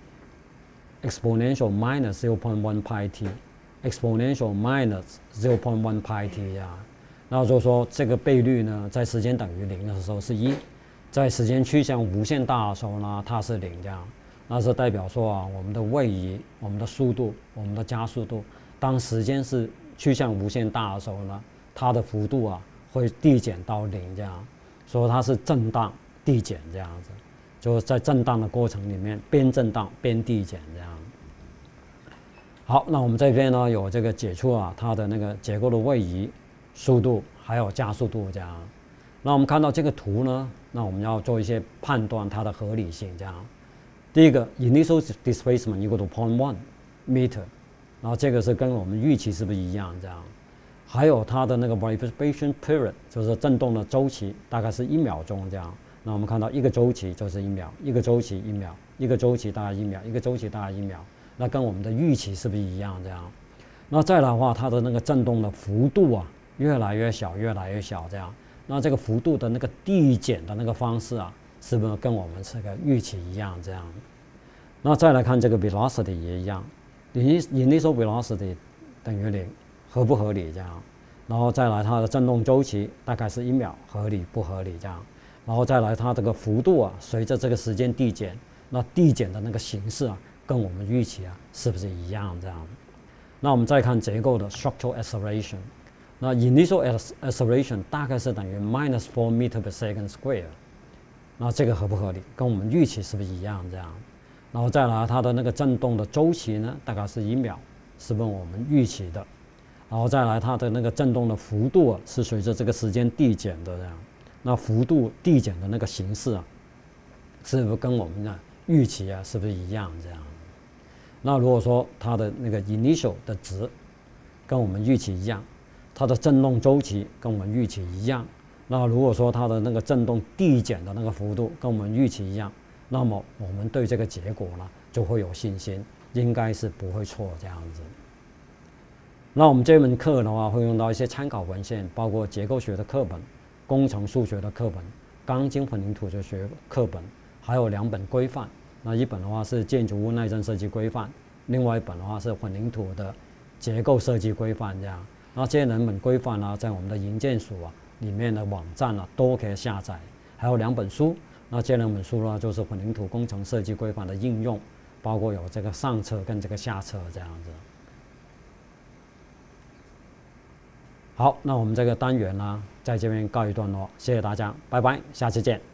t，exponential minus zero point one pi t，exponential minus zero point one pi t 这样。那就是说，这个倍率呢，在时间等于零的时候是一，在时间趋向无限大的时候呢，它是零这样。那是代表说啊，我们的位移、我们的速度、我们的加速度，当时间是趋向无限大的时候呢，它的幅度啊会递减到零这样，所以它是震荡递减这样子，就是在震荡的过程里面边震荡边递减这样。好，那我们这边呢有这个解出啊它的那个结构的位移、速度还有加速度这样。那我们看到这个图呢，那我们要做一些判断它的合理性这样。第一个 initial displacement equal to zero point one meter， 然后这个是跟我们预期是不是一样这样？还有它的那个 vibration period 就是振动的周期大概是一秒钟这样。那我们看到一个周期就是一秒，一个周期一秒，一个周期大概一秒，一个周期大概一秒，那跟我们的预期是不是一样这样？那再来的话，它的那个振动的幅度啊越来越小，越来越小这样。那这个幅度的那个递减的那个方式啊，是不是跟我们这个预期一样这样？那再来看这个 velocity 也一样 ，initial velocity 等于零，合不合理这样？然后再来它的振动周期大概是一秒，合理不合理这样？然后再来它这个幅度啊，随着这个时间递减，那递减的那个形式啊，跟我们预期啊是不是一样这样？那我们再看结构的 structural acceleration， 那 initial acceleration 大概是等于 minus four meter per second square， 那这个合不合理？跟我们预期是不是一样这样？然后再来它的那个振动的周期呢，大概是一秒，是不是我们预期的？然后再来它的那个振动的幅度啊，是随着这个时间递减的这样。那幅度递减的那个形式啊，是不是跟我们的预期啊，是不是一样这样？那如果说它的那个 initial 的值跟我们预期一样，它的振动周期跟我们预期一样，那如果说它的那个振动递减的那个幅度跟我们预期一样，那么我们对这个结果呢就会有信心，应该是不会错这样子。那我们这门课的话会用到一些参考文献，包括结构学的课本、工程数学的课本、钢筋混凝土学课本，还有两本规范。那一本的话是建筑物耐震设计规范，另外一本的话是混凝土的结构设计规范这样。那这两本规范呢，在我们的营建署啊里面的网站啊都可以下载。还有两本书，那这两本书呢就是混凝土工程设计规范的应用，包括有这个上册跟这个下册这样子。好，那我们这个单元呢在这边告一段落，谢谢大家，拜拜，下次见。